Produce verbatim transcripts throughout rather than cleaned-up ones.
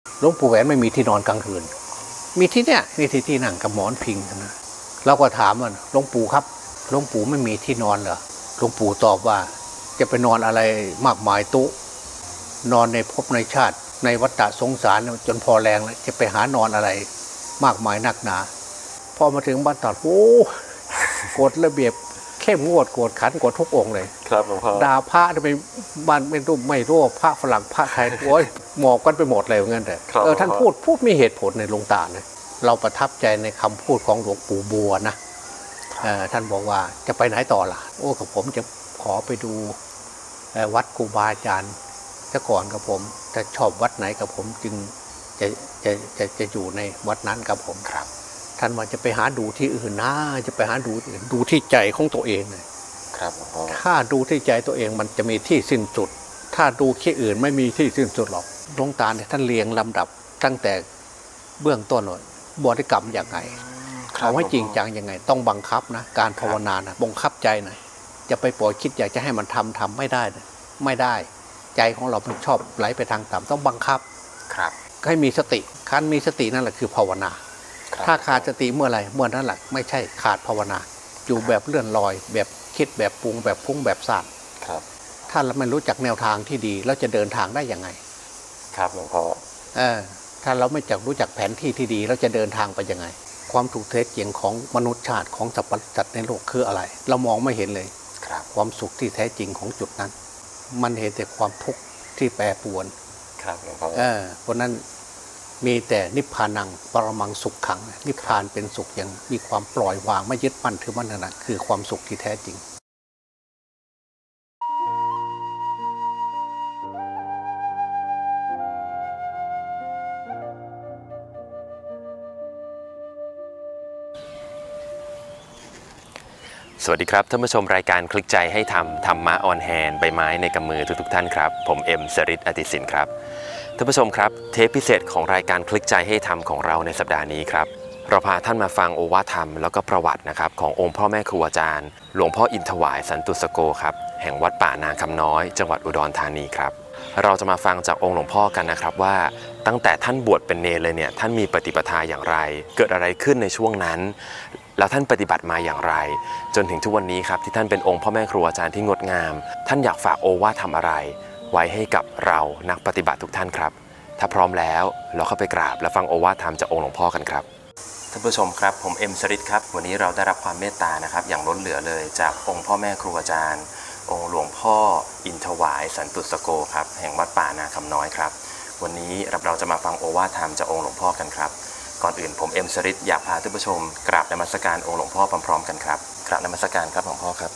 หลวงปู่แหวนไม่มีที่นอนกลางคืนมีที่เนี้ยมีที่ที่นั่งกับหมอนพิงนะเราก็ถามมันหลวงปู่ครับหลวงปู่ไม่มีที่นอนเหรอหลวงปู่ตอบว่าจะไปนอนอะไรมากมายตุนอนในภพในชาติในวัฏสงสารจนพอแรงแล้วจะไปหานอนอะไรมากมายนักหนาพอมาถึงบ้านตัดโอ้กฎระเบียบเข้มงวดกวดขันกวดทุกองค์เลยครับหลวงพ่อด่าพระทำไมบ้านไม่รู้ไม่รู้พระฝรั่งพระไทยโอ้ยหมอกกันไปหมดเลยงั้นแต่เออท่านพูดพูดมีเหตุผลในหลวงตาเนี่ยเราประทับใจในคำพูดของหลวงปู่บัวนะท่านบอกว่าจะไปไหนต่อล่ะโอ้กับผมจะขอไปดูวัดครูบาอาจารย์ซะก่อนกับผมถ้าชอบวัดไหนกับผมจึงจะจะจะจะอยู่ในวัดนั้นกับผมครับท่านว่าจะไปหาดูที่อื่นนะจะไปหาดูอื่นดูที่ใจของตัวเองเลยครับถ้าดูที่ใจตัวเองมันจะมีที่สิ้นสุดถ้าดูที่อื่นไม่มีที่สิ้นสุดหรอกหลวงตาเนี่ยท่านเรียงลำดับตั้งแต่เบื้องต้นเลยบริกรรมอย่างไงเอาให้จริงจังยังไงต้องบังคับนะการภาวนานะบังคับใจนะจะไปปล่อยคิดอยากจะให้มันทำทำไม่ได้นะไม่ได้ใจของเรามันชอบไหลไปทางต่ำต้องบังคับครับให้มีสติคันมีสตินั่นแหละคือภาวนาถ้าขาดสติเมื่อไหร่เมื่อนั้นแหละไม่ใช่ขาดภาวนาอยู่แบบเลื่อนลอยแบบคิดแบบปรุงแบบพุ่งแบบสานครับถ้าเราไม่รู้จักแนวทางที่ดีเราจะเดินทางได้ยังไงครับหลวงพ่อเออถ้าเราไม่จักรู้จักแผนที่ที่ดีเราจะเดินทางไปยังไงความถูกเท็จจริงของมนุษยชาติของสัตว์สัตว์ในโลกคืออะไรเรามองไม่เห็นเลยครับความสุขที่แท้จริงของจุดนั้นมันเห็นแต่ความทุกข์ที่แปรปรวนครับหลวงพ่อเออเพราะนั้นมีแต่นิพพานังปรมังสุขขังนิพพานเป็นสุขอย่างมีความปล่อยวางไม่ยึดมั่นถือมั่นนั่นแหละคือความสุขที่แท้จริงสวัสดีครับท่านผู้ชมรายการคลิกใจให้ทำธรรมะออนแฮนด์ใบไม้ในกำมือทุกๆท่านครับผมเอ็มสริตอติสินครับท่านผู้ชมครับเทปพิเศษของรายการคลิกใจให้ทำของเราในสัปดาห์นี้ครับเราพาท่านมาฟังโอวาทธรรมแล้วก็ประวัตินะครับขององค์พ่อแม่ครูอาจารย์หลวงพ่ออินทวายสันตุสโกครับแห่งวัดป่านาคำน้อยจังหวัดอุดรธานีครับเราจะมาฟังจากองค์หลวงพ่อกันนะครับว่าตั้งแต่ท่านบวชเป็นเณรเลยเนี่ยท่านมีปฏิปทาอย่างไรเกิดอะไรขึ้นในช่วงนั้นแล้วท่านปฏิบัติมาอย่างไรจนถึงทุกวันนี้ครับที่ท่านเป็นองค์พ่อแม่ครูอาจารย์ที่งดงามท่านอยากฝากโอวาททำอะไรไว้ให้กับเรานักปฏิบัติทุกท่านครับถ้าพร้อมแล้วเราเข้าไปกราบและฟังโอวาทธรรมจากองค์หลวงพ่อกันครับท่านผู้ชมครับผมเอ็มสริตครับวันนี้เราได้รับความเมตตานะครับอย่างล้นเหลือเลยจากองค์พ่อแม่ครูอาจารย์องค์หลวงพ่ออินทวายสันตุสโกครับแห่งวัดป่านาคำน้อยครับวันนี้เราจะมาฟังโอวาทธรรมจากองค์หลวงพ่อกันครับก่อนอื่นผมเอ็มสริตอยากพาท่านผู้ชมกราบนมัสการองค์หลวงพ่อพร้อมๆกันครับกราบนมัสการครับหลวงพ่อครับ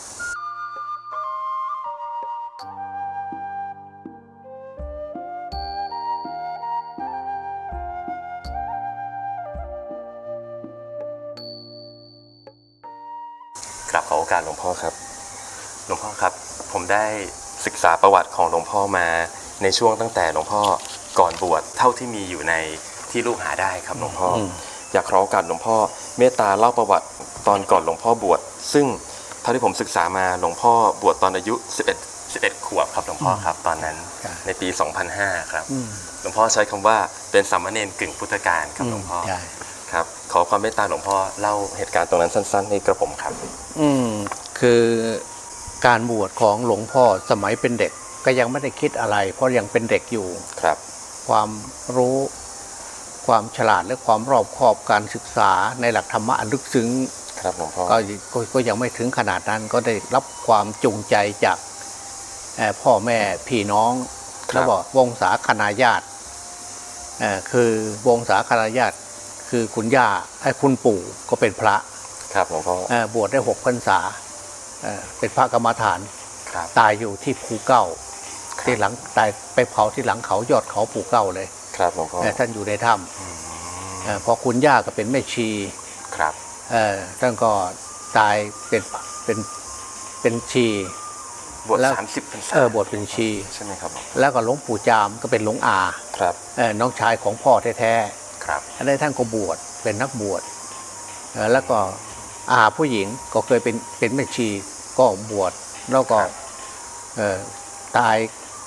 กราบขอโอกาสหลวงพ่อครับหลวงพ่อครับผมได้ศึกษาประวัติของหลวงพ่อมาในช่วงตั้งแต่หลวงพ่อก่อนบวชเท่าที่มีอยู่ในที่ลูกหาได้ครับหลวงพ่ออยากขอโอกาสหลวงพ่อเมตตาเล่าประวัติตอนก่อนหลวงพ่อบวชซึ่งเท่าที่ผมศึกษามาหลวงพ่อบวชตอนอายุสิบเอ็ด สิบเอ็ดขวบครับหลวงพ่อครับตอนนั้นในปีสองพันห้าครับหลวงพ่อใช้คำว่าเป็นสามเณรกึ่งพุทธกาลครับหลวงพ่อครับขอความเมตตาหลวงพ่อเล่าเหตุการณ์ตรงนั้นสั้นๆให้กระผมครับอืมคือการบวชของหลวงพ่อสมัยเป็นเด็กก็ยังไม่ได้คิดอะไรเพราะยังเป็นเด็กอยู่ครับความรู้ความฉลาดและความรอบคอบการศึกษาในหลักธรรมะอันลึกซึ้งครับหลวงพ่อก็ก็ยังไม่ถึงขนาดนั้นก็ได้รับความจูงใจจากพ่อแม่พี่น้องแล้วบอกวงศาคณาญาติคือวงศาคณาญาติคือคุณย่าไอ้คุณปู่ก็เป็นพระครับหลวงพ่อบวชได้หกพรรษาเป็นพระกรรมฐานตายอยู่ที่ภูเก้าที่หลังตายไปเผาที่หลังเขายอดเขาภูเก้าเลยครับหลวงพ่อท่านอยู่ในถ้ำพอคุณย่าก็เป็นแม่ชีครับท่านก็ตายเป็นเป็นเป็นชีบวชสามสิบพรรษาเออบวชเป็นชีใช่ไหมครับแล้วก็หลวงปู่จามก็เป็นหลวงอาครับน้องชายของพ่อแท้ๆครับอันนี้ท่านก็บวชเป็นนักบวชแล้วก็อาผู้หญิงก็เคยเป็นเป็นแม่ชีก็บวชแล้วก็ตายกับ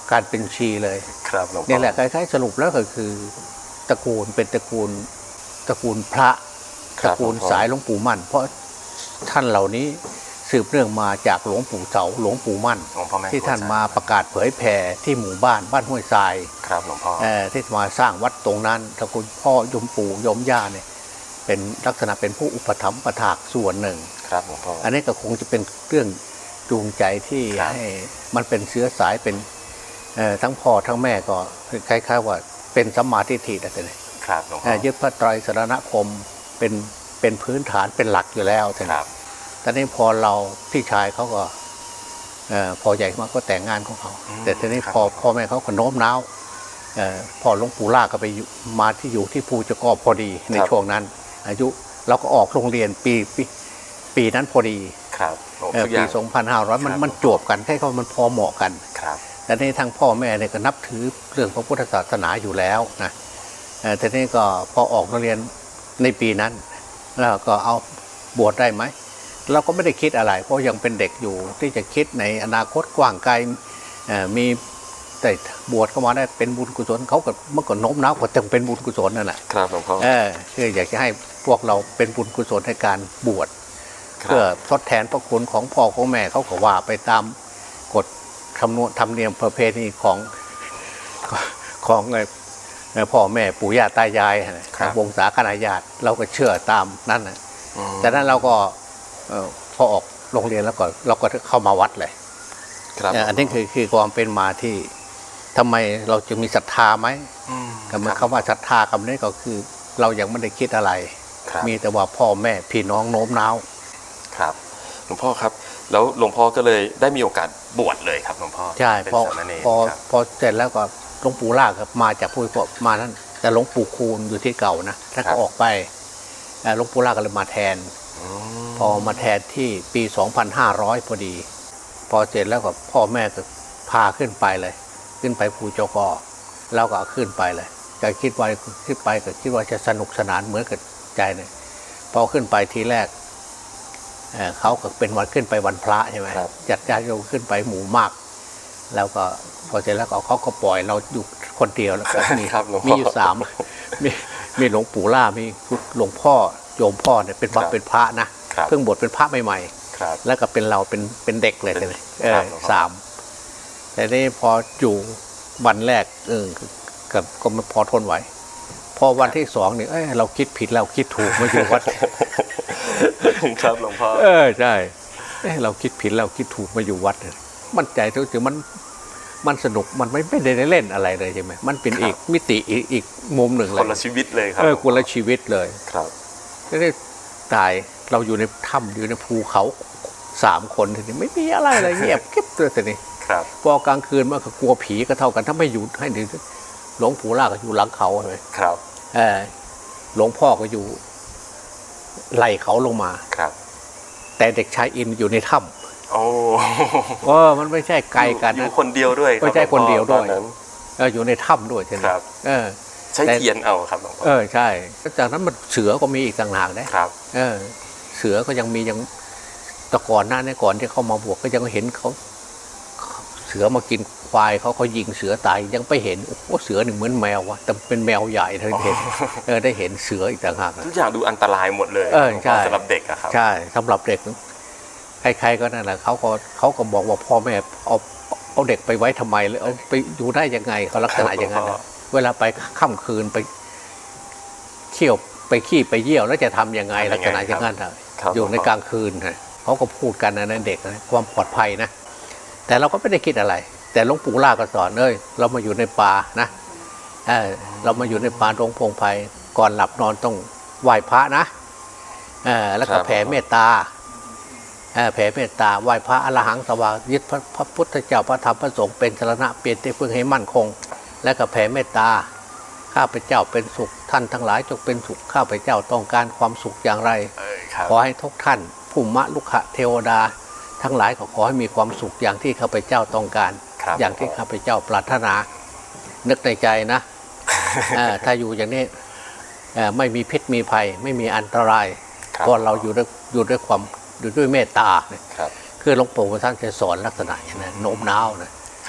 การเป็นชีเลยครับหลวงพ่อนี่แหละคล้ายๆสรุปแล้วก็คือตระกูลเป็นตระกูลตระกูลพระตระกูลสายหลวงปู่มั่นเพราะท่านเหล่านี้สืบเนื่องมาจากหลวงปู่เสาหลวงปู่มั่นที่ท่านมาประกาศเผยแผ่ที่หมู่บ้านบ้านห้วยทรายครับหลวงพ่อที่มาสร้างวัดตรงนั้นตระกูลพ่อยมปู่ยมย่าเนี่ยเป็นลักษณะเป็นผู้อุปถัมภ์ประถากส่วนหนึ่งครับหลวงพ่ออันนี้ก็คงจะเป็นเรื่องจูงใจที่ให้มันเป็นเชื้อสายเป็นทั้งพ่อทั้งแม่ก็คล้ายๆว่าเป็นสัมมาทิฏฐิอะไรเนี่ยครับหลวงพ่อยึดพระไตรสรณคมเป็นเป็นพื้นฐานเป็นหลักอยู่แล้วครับตอนนี้พอเราพี่ชายเขาก็พอใหญ่มาก็แต่งงานของเขาแต่ทีนี้พอพ่อแม่เขาก็โน้มน้าวพ่อหลวงปู่ล่าก็ไปมาที่อยู่ที่ภูจะกอบพอดีในช่วงนั้นอายุเราก็ออกโรงเรียนปีปีปีนั้นพอดีปีสองพันห้าร้อยมันมันจวบกันให้เขามันพอเหมาะกันแต่ในทางพ่อแม่เนี่ยก็นับถือเรื่องพระพุทธศาสนาอยู่แล้วนะทีนี้ก็พอออกโรงเรียนในปีนั้นแล้วก็เอาบวชได้ไหมเราก็ไม่ได้คิดอะไรเพราะยังเป็นเด็กอยู่ที่จะคิดในอนาคตกว้างไกลมีแต่บวชเข้ามาได้เป็นบุญกุศลเขาก็เมื่อก่อนโน้มน้าวก็ต้องเป็นบุญกุศลนั่นแหละครับหลวงพ่อเออคืออยากจะให้พวกเราเป็นบุญกุศลในการบวชเพื่อทดแทนพระคุณของพ่อของแม่เขาก็ว่าไปตามกฎคำนวณธรรมเนียมประเพณีของของพ่อแม่ปู่ย่าตายายวงศาคณาญาติเราก็เชื่อตามนั่นนะแต่นั้นเราก็พอออกโรงเรียนแล้วก็เราก็เข้ามาวัดเลยอันนี้คือคือความเป็นมาที่ทำไมเราจึงมีศรัทธาไหมคำคำว่าศรัทธาคำนี้ก็คือเรายังไม่ได้คิดอะไรมีแต่ว่าพ่อแม่พี่น้องโน้มน้าวครับหลวงพ่อครับแล้วหลวงพ่อก็เลยได้มีโอกาสบวชเลยครับหลวงพ่อใช่พอพอพอเสร็จแล้วก็หลวงปู่ล่าครับมาจากผู้พ่อมานั้นแต่หลวงปู่คูณอยู่ที่เก่านะถ้าก็ออกไปหลวงปู่ล่าก็เลยมาแทนพอมาแทนที่ปีสองพันห้าร้อยพอดีพอเสร็จแล้วก็พ่อแม่ก็พาขึ้นไปเลยขึ้นไปภูเจ้ากอแล้วก็ขึ้นไปเลยก็คิดว่าขึ้นไปก็คิดว่าจะสนุกสนานเหมือนกับใจเนี่ยพอขึ้นไปทีแรกเขาก็เป็นวันขึ้นไปวันพระใช่ไหมจัดญาติโยมขึ้นไปหมู่มากแล้วก็พอเสร็จแล้วเขาก็ปล่อยเราอยู่คนเดียวแล้วก็มีมีอยู่สามมีมีหลวงปู่ล่ามีหลวงพ่อโยมพ่อเนี่ยเป็นพระเป็นพระนะเพิ่งบวชเป็นพระใหม่ๆแล้วก็เป็นเราเป็นเป็นเด็กเลยเลยเออสามแต่นี่พออยู่วันแรกเออก็ก็ไม่พอทนไหวพอวันที่สองเนี่ยเออเราคิดผิดเราคิดถูกมาอยู่วัดครับหลวงพ่อเออใช่เราคิดผิดเราคิดถูกมาอยู่วัดมั่นใจทุกสิ่งมันมันสนุกมันไม่ไม่ได้เล่นอะไรเลยใช่ไหมมันเป็นอีกมิติอีกอีกมุมหนึ่งเลยคนละชีวิตเลยครับเออคนละชีวิตเลยครับก็ได้ตายเราอยู่ในถ้ำอยู่ในภูเขาสามคนทีนี้ไม่มีอะไรเลยเงียบเก็บตัวทีนี้พอกลางคืนมันก็กลัวผีก็เท่ากันถ้าไม่อยู่ให้ดีหลวงปู่ล่าก็อยู่หลังเขาใช่ไหมครับเออหลวงพ่อก็อยู่ไล่เขาลงมาครับแต่เด็กชายอินอยู่ในถ้ำโอ้เออมันไม่ใช่ไกลกันนะอยู่คนเดียวด้วยไม่ใช่คนเดียวด้วยเอออยู่ในถ้ำด้วยใช่ไหมเออใช้เทียนเอาครับหลวงพ่อเออใช่จากนั้นมันเสือก็มีอีกต่างหากนะครับเออเสือก็ยังมียังแต่ก่อนหน้านี้ก่อนที่เขามาบวกก็ยังเห็นเขาเสือมากินควายเขาเขายิงเสือตายยังไปเห็นโอ้เสือหนึ่งเหมือนแมววะแต่เป็นแมวใหญ่เลยเห็นเออได้เห็นเสืออีกต่างหากทุกอย่างดูอันตรายหมดเลยเออใช่สำหรับเด็กอะครับใช่สำหรับเด็กใครๆก็นั่นแหละเขาก็เขาก็บอกว่าพ่อแม่เอาเอาเด็กไปไว้ทำไมเลยเอาไปอยู่ได้ยังไงเขาลักษณะอย่างนั้นเวลาไปค่ำคืนไปเที่ยวไปขี้ไปเยี่ยวแล้วจะทำยังไงลักษณะอย่างนั้นอยู่ในกลางคืนเขาก็พูดกันนะเด็กนะความปลอดภัยนะแต่เราก็ไม่ได้คิดอะไรแต่หลวงปู่ล่าก็สอนเลยเรามาอยู่ในป่านะเออเรามาอยู่ในป่าดงพงไผ่ก่อนหลับนอนต้องไหว้พระนะเออแล้วก็แผ่เมตตาแผ่เมตตาไหว้พระอรหังสวายึดพระพุทธเจ้าพระธรรมพระสงฆ์เป็นสรณะเป็นที่พึ่งให้มั่นคงและก็แผ่เมตตาข้าพเจ้าเป็นสุขท่านทั้งหลายจงเป็นสุขข้าพเจ้าต้องการความสุขอย่างไรขอให้ทุกท่านภูมิลุกขเทวดาทั้งหลายก็ขอให้มีความสุขอย่างที่ข้าพเจ้าต้องการอย่างที่ข้าพเจ้าปรารถนานึกในใจนะ ถ้าอยู่อย่างนี้ไม่มีพิษมีภัยไม่มีอันตรายเพราะเราอยู่ด้วยอยู่ด้วยความอยู่ด้วยเมตตาคือหลวงปู่ท่านจะสอนลักษณะอย่างนั้นโน้มน้าวนะ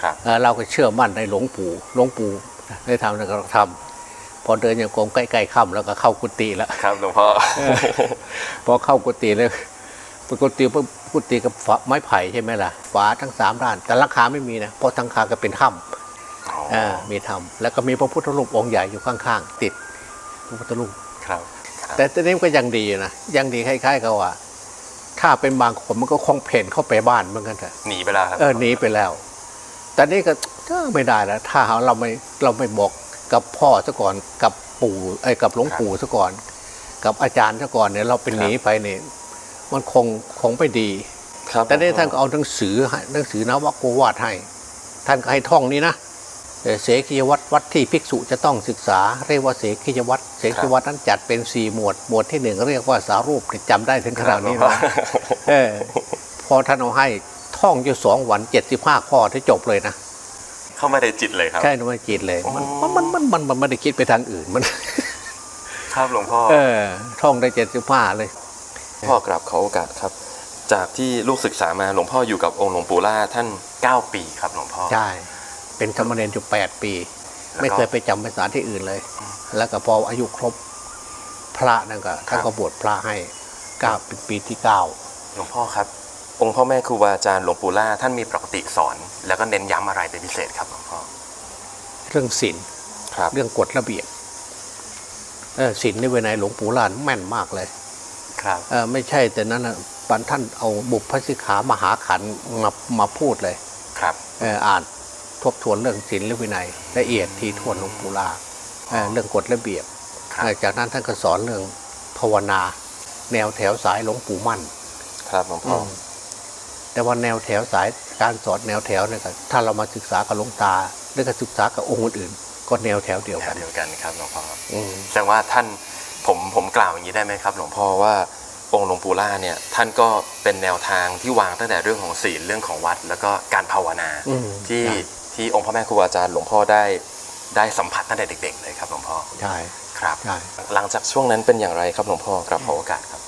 เราก็เชื่อมั่นในหลวงปู่หลวงปู่ได้ทำแล้วก็ทำพอเดินอย่างกรมใกล้ๆค่ำแล้วก็เข้ากุฏิแล้วครับหลวงพ่อพอเข้ากุฏิเลยกุฏิกุฏิกับไม้ไผ่ใช่ไหมล่ะฝาทั้งสามด้านแต่ราคาไม่มีนะเพราะทั้งคาก็เป็นถ้ำมีถ้ำแล้วก็มีพระพุทธรูปองค์ใหญ่อยู่ข้างๆติดพระพุทธรูปครับแต่ตอนนี้ก็ยังดีนะยังดีคล้ายๆกับว่าถ้าเป็นบางคนมันก็คงเพ่นเข้าไปบ้านเหมือนกันแต่หนีไปแล้วครับเออหนีไปแล้วแต่นี่ก็ไม่ได้แล้วถ้าเราไม่เราไม่บอกกับพ่อซะก่อนกับปู่ไอ้กับหลวงปู่ซะก่อนกับอาจารย์ซะก่อนเนี่ยเราเป็นหนีไปเนี่ยมันคงคงไม่ดีแต่นี่ท่านก็เอาหนังสือหนังสือนวโกวาทให้ท่านก็ให้ท่องนี้นะเสกียวัตรวัดที่ภิกษุจะต้องศึกษาเรียกว่าเสกียวัตรเสกียวัตรนั้นจัดเป็นสี่หมวดหมวดที่หนึ่งเรียกว่าสารูปจำได้ถึงขนาดนี้นะเออพอท่านเอาให้ท่องอยู่สองวันเจ็ดสิบห้าข้อที่จบเลยนะเข้ามาในจิตเลยครับใช่ในจิตเลยมันมันมันมันมันไม่ได้คิดไปทางอื่นมันครับหลวงพ่อเออท่องได้เจ็ดสิบห้าเลยพ่อกราบขอโอกาสครับจากที่ลูกศึกษามาหลวงพ่ออยู่กับองค์หลวงปู่ล่าท่านเก้าปีครับหลวงพ่อใช่เป็นสามเณรอยู่แปดปีไม่เคยไปจำพรรษาที่อื่นเลยแล้วก็พออายุครบพระนั่นก็ท่านก็บวชพระให้เก้าเป็นปีที่เก้าหลวงพ่อครับองค์พ่อแม่ครูบาอาจารย์หลวงปู่ล่าท่านมีปกติสอนแล้วก็เน้นย้ำอะไรเป็นพิเศษครับหลวงพ่อเรื่องศีลเรื่องกฎระเบียบศีลในวินัยหลวงปู่ล่าแม่นมากเลยครับไม่ใช่แต่นั้นนะปันท่านเอาบุพพสิกขามหาขันธ์มามาพูดเลยครับอ่านทบทวนเรื่องศีลและวินัยละเอียดทีทวนหลวงปู่ล่าเรื่องกฎระเบียบจากนั้นท่านก็สอนเรื่องภาวนาแนวแถวสายหลวงปู่มั่นครับหลวงพ่อแต่ว่าแนวแถวสายการสอนแนวแถวเนี่ยถ้าเรามาศึกษากับหลวงตาหรือกับศึกษากับองค์อื่นก็แนวแถวเดียวกันเดียวกันครับหลวงพ่อแสดงว่าท่านผมผมกล่าวอย่างนี้ได้ไหมครับหลวงพ่อว่าองค์หลวงปู่ล่าเนี่ยท่านก็เป็นแนวทางที่วางตั้งแต่เรื่องของศีลเรื่องของวัดแล้วก็การภาวนาที่ที่องค์พ่อแม่ครูอาจารย์หลวงพ่อได้ได้สัมผัสตั้งแต่เด็กๆเลยครับหลวงพ่อใช่ครับหลังจากช่วงนั้นเป็นอย่างไรครับหลวงพ่อกราบขอโอกาสครับ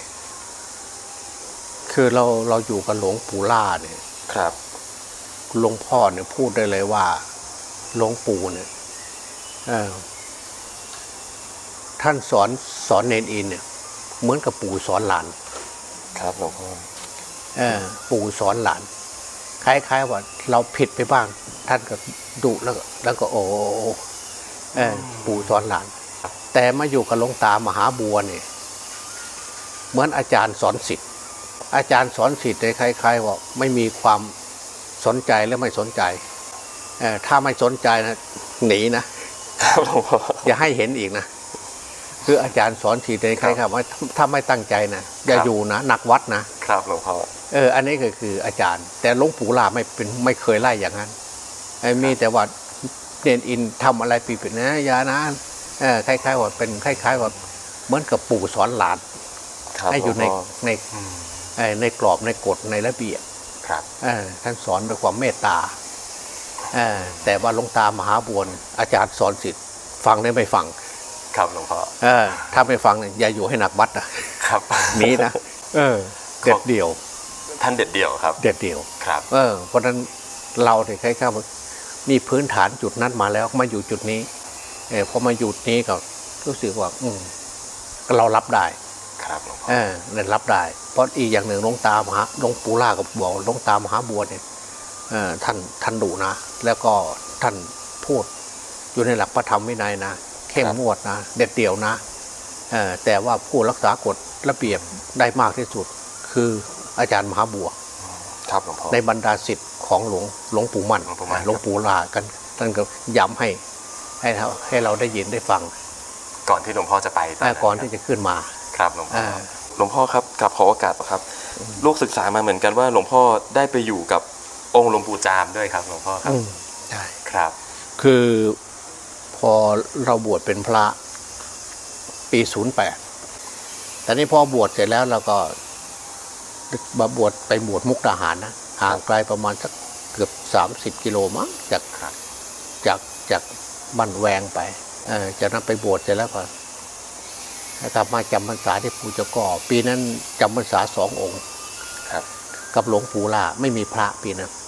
คือเราเราอยู่กับหลวงปู่ล่าเนี่ยครับหลวงพ่อเนี่ยพูดได้เลยว่าหลวงปู่เนี่ยท่านสอนสอนเนนอินเนี่ยเหมือนกับปู่สอนหลานครับหลวงพ่อปู่สอนหลานคล้ายๆว่าเราผิดไปบ้างท่านก็ดุแล้วก็แล้วก็โอ้ปู่สอนหลานแต่มาอยู่กับหลวงตามหาบัวเนี่ยเหมือนอาจารย์สอนศิษย์อาจารย์สอนศิษย์คล้ายๆว่าไม่มีความสนใจและไม่สนใจถ้าไม่สนใจนะหนีนะอย่าให้เห็นอีกนะคืออาจารย์สอนศิษย์คล้ายๆว่าถ้าไม่ตั้งใจนะอย่าอยู่นะหนักวัดนะครับหลวงพ่อเอออันนี้ก็คืออาจารย์แต่หลวงปู่ล่าไม่เป็นไม่เคยไล่อย่างนั้นมีแต่ว่าเนนอินทำอะไรปีเป็นนะยานะเออคล้ายๆว่าเป็นคล้ายๆว่าเหมือนกับปู่สอนหลานให้อยู่ในในในกรอบในกฎในระเบียบท่านสอนด้วยความเมตตาแต่ว่าหลวงตามหาบัวอาจารย์สอนศิษย์ฟังได้ไม่ฟังครับหลวงพ่อถ้าไม่ฟังอย่าอยู่ให้หนักวัดนะครับนี้นะเออเด็ดเดี่ยวท่านเด็ดเดี่ยวครับเด็ดเดี่ยวครับเออเพราะฉะนั้นเราเนี่ยคล้ายๆมีพื้นฐานจุดนั้นมาแล้วมาอยู่จุดนี้เออพอมาอยู่นี้ก็รู้สึกว่าอืมเรารับได้ครับหลวงพ่อเออเนี่ยรับได้เพราะอีกอย่างหนึ่งหลวงตามหาหลวงปู่ล่าก็บอกหลวงตามหาบัวเนี่ยเออท่านท่านดุนะแล้วก็ท่านพูดอยู่ในหลักพระธรรมวินัยนะเข้มงวดนะเด็ดเดี่ยวนะเออแต่ว่าผู้รักษากฎระเบียบได้มากที่สุดคืออาจารย์มหาบัวครับหลวงพ่อในบรรดาศิษย์ของหลวงหลวงปู่มั่นหลวงปู่ล่ากันท่านก็ย้ำให้ให้เราให้เราได้ยินได้ฟังก่อนที่หลวงพ่อจะไปก่อนที่จะขึ้นมาครับหลวงพ่อหลวงพ่อครับกับขอโอกาสครับลูกศึกษามาเหมือนกันว่าหลวงพ่อได้ไปอยู่กับองค์หลวงปู่จามด้วยครับหลวงพ่อครับใช่ครับคือพอเราบวชเป็นพระปีศูนย์แปดแต่นี้พอบวชเสร็จแล้วเราก็มาบวชไปบวชมุกดาหารนะห่างไกลประมาณสักเกือบสามสิบกิโลมั้งจากจากจากบ้านแวงไปเออจากนั้นไปบวชเสร็จแล้วก็กลับมาจำพรรษาที่ปู่เจ้าก่อปีนั้นจำพรรษาสององค์กับหลวงปู่ล่าไม่มีพระปีนั้น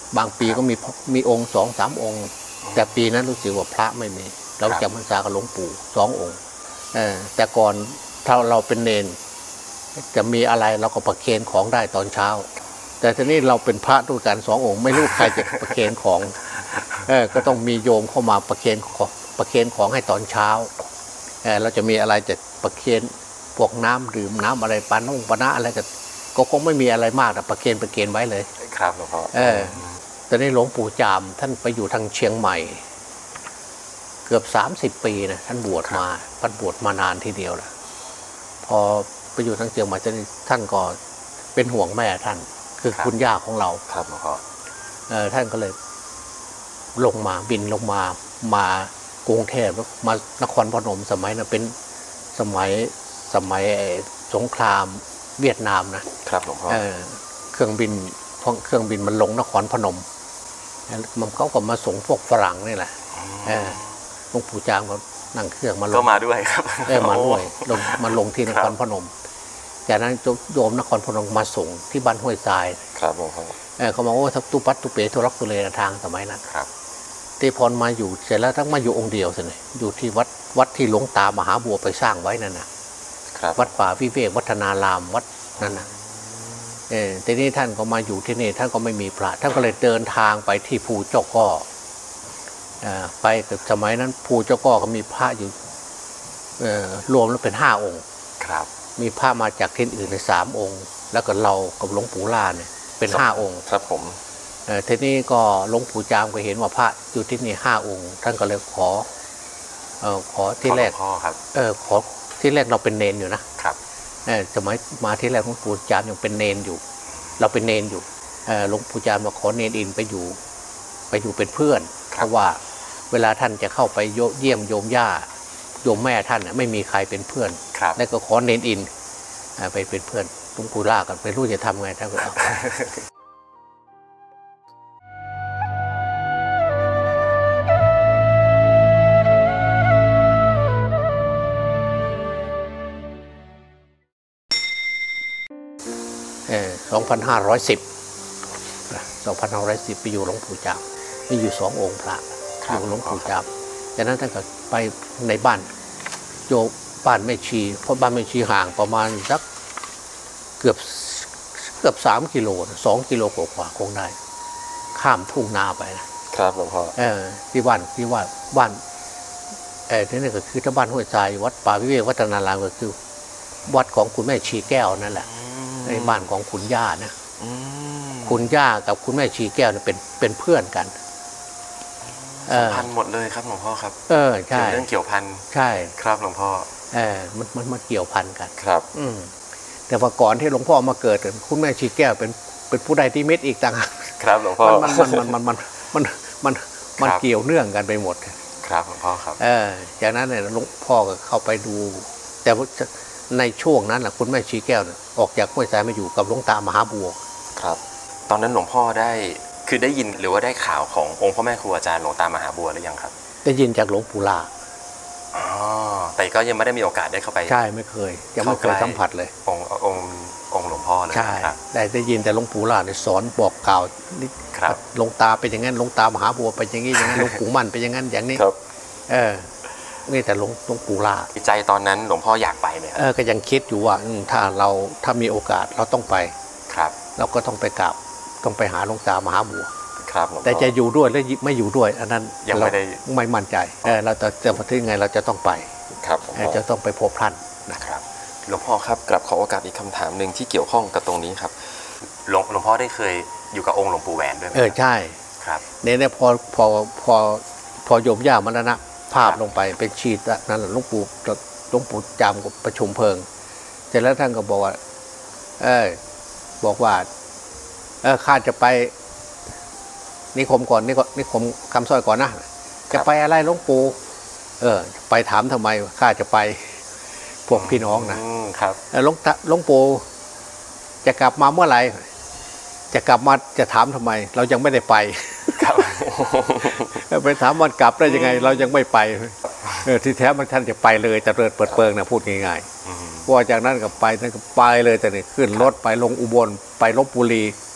บางปีก็มีมีองค์สองสามองค์แต่ปีนั้นรู้สึกว่าพระไม่มีเราจำพรรษากับหลวงปู่สององค์เออแต่ก่อนถ้าเราเป็นเนนจะมีอะไรเราก็ประเคนของได้ตอนเช้าแต่ทีนี้เราเป็นพระด้วยกันสององค์ไม่รู้ใครจะประเคนของเออก็ต้องมีโยมเข้ามาประเคนของประเคนของให้ตอนเช้าเออเราจะมีอะไรจะประเคนพวกน้ำดื่มน้ำอะไรปานุ่งปานะอะไรก็ก็คงไม่มีอะไรมากแต่ประเคนประเคนไว้เลยครับหลวงพ่อเออตอนนี้หลวงปู่จามท่านไปอยู่ทางเชียงใหม่เกือบสามสิบปีนะท่านบวชมาท่านบวชมานานทีเดียวแหละพอไปอยู่ทางเชียงใหม่ท่านก็เป็นห่วงแม่ท่านคือคุณย่าของเราครับหลวงพ่อเออท่านก็เลยลงมาบินลงมามากรุงเทพมานครพนมสมัยนั้นเป็นสมัยสมัยสงครามเวียดนามนะครับหลวงพ่อเออเครื่องบินเครื่องบินมันลงนครพนมมันเขาก็มาส่งพวกฝรั่งนี่แหละหลวงปู่จางก็นั่งเครื่องมาลงก็มาด้วยครับเออมาด้วยลงมาลงที่นครพนมจากนั้นโยมนครพนมมาส่งที่บ้านห้วยทรายครับหลวงพ่อเออเขาบอกว่าทับตุปัตตุเปทุรักตุเลทางสมัยนั้นครับตีพรมาอยู่เสร็จแล้วทั้งมาอยู่องค์เดียวสิเนี่ยอยู่ที่วัดวัดที่หลวงตามหาบัวไปสร้างไว้นั่นนะครับวัดป่าวิเวกวัฒนารามวัดนั่นนะเออทีนี้ท่านก็มาอยู่ที่นี่ท่านก็ไม่มีพระท่านก็เลยเดินทางไปที่ภูเจ้าก้อไปกับสมัยนั้นภูเจ้าก้อก็มีพระอยู่รวมแล้วเป็นห้าองค์ครับมีพระมาจากที่อื่นในสามองค์แล้วก็เรากับหลวงปู่ล่าเนี่ยเป็นห้าองค์ครับผมทีนี้ก็หลวงปู่จามก็เห็นว่าพระอยู่ที่นี่ห้าองค์ท่านก็เลยขอเออขอที่แรกเออขอที่แรกเราเป็นเนนอยู่นะครับเออสมัยมาที่แรกหลวงปู่จามยังเป็นเนนอยู่เราเป็นเนนอยู่หลวงปู่จามมาขอเนนอินไปอยู่ไปอยู่เป็นเพื่อนเพราะว่าเวลาท่านจะเข้าไปเยี่ยมโยมย่าโยมแม่ท่านไม่มีใครเป็นเพื่อนแล้วก็ขอเนนอินไปเป็นเพื่อนหลวงปู่ล่ากันไม่รู้จะทำไงท่านก็สองพันห้าร้อยสิบสองพันห้าร้อยสิบไปอยู่หลวงปู่จามมีอยู่สององค์พระอยู่หลวงปู่จามจากนั้นท่านก็ไปในบ้านโยบ้านแม่ชีเพราะบ้านแม่ชีห่างประมาณสักเกือบเกือบสามกิโลสองกิโลกว่าคงได้ข้ามทุ่งนาไปนะครับหลวงพ่อเออที่บ้านที่ว่าบ้านเออที่นี่ก็คือที่บ้านห้วยทรายวัดป่าวิเวกวัฒนารามก็คือวัดของคุณแม่ชีแก้วนั่นแหละในบ้านของคุณย่านะคุณย่ากับคุณแม่ชีแก้วเนี่ยเป็นเป็นเพื่อนกันสัมพันธ์หมดเลยครับหลวงพ่อครับเออใช่เรื่องเกี่ยวพันใช่ครับหลวงพ่อเออมันมันมันเกี่ยวพันกันครับอืมแต่ว่าก่อนที่หลวงพ่อมาเกิดคุณแม่ชีแก้วเป็นเป็นผู้ใดที่เม็ดอีกต่างหากครับหลวงพ่อมันมันมันมันมันมันมันเกี่ยวเนื่องกันไปหมดครับหลวงพ่อครับเออจากนั้นเนี่ยหลวงพ่อก็เข้าไปดูแต่ว่าในช่วงนั้นแหละคุณแม่ชีแก้วออกจากห้วยทรายมาอยู่กับหลวงตามหาบัวครับตอนนั้นหลวงพ่อได้คือได้ยินหรือว่าได้ข่าวขององค์พ่อแม่ครูอาจารย์หลวงตามหาบัวหรือยังครับได้ยินจากหลวงปู่ล่าอ๋อแต่ก็ยังไม่ได้มีโอกาสได้เข้าไปใช่ไม่เคยยังไม่เคยสัมผัสเลยองค์องค์องค์หลวงพ่อเลยใช่ได้ได้ยินแต่หลวงปู่ล่าเนี่ยสอนบอกกล่าวนี่หลวงตาเป็นอย่างนั้นหลวงตามหาบัวเป็นอย่างนี้อย่างนั้นหลวงปู่มั่นเป็นอย่างนั้นอย่างนี้เออนี่แต่หลวงหลวงปู่ล่าใจตอนนั้นหลวงพ่ออยากไปไหมครับเออก็ยังคิดอยู่ว่าถ้าเราถ้ามีโอกาสเราต้องไปครับเราก็ต้องไปกราบต้องไปหาหลวงตามหาบัวครับแต่จะอยู่ด้วยหรือไม่อยู่ด้วยอันนั้นยังไม่ได้ไม่มั่นใจเออเราจะจะมาถึงไงเราจะต้องไปครับจะต้องไปพบท่านนะครับหลวงพ่อครับกลับขอโอกาสอีกคำถามหนึ่งที่เกี่ยวข้องกับตรงนี้ครับหลวงหลวงพ่อได้เคยอยู่กับองค์หลวงปู่แหวนด้วยไหมเออใช่ครับเนี่ยเนี่ยพอพอพอพอโยมย่ามรณะภาพลงไปเป็นชีตนั่นแหละหลวงปู่หลวงปู่จามกับประชุมเพลิงเสร็จแล้วท่านก็บอกว่าเออบอกว่าเออข้าจะไปนิคมก่อนนิคมนิคมคำสร้อยก่อนนะจะไปอะไรหลวงปู่เออไปถามทำไมข้าจะไปพวกพี่น้องนะครับหลวงหลวงปู่จะกลับมาเมื่อไหร่จะกลับมาจะถามทำไมเรายังไม่ได้ไปไปถามวันกลับได้ยังไงเรายังไม่ไปเออที่แท้มันท่านจะไปเลยแต่เริดเปิดเปิงนะพูดง่ายๆเพราะจากนั้นก็ไปท่านก็ไปเลยแต่เนี่ยขึ้นรถไปลงอุบลไปลพบุรี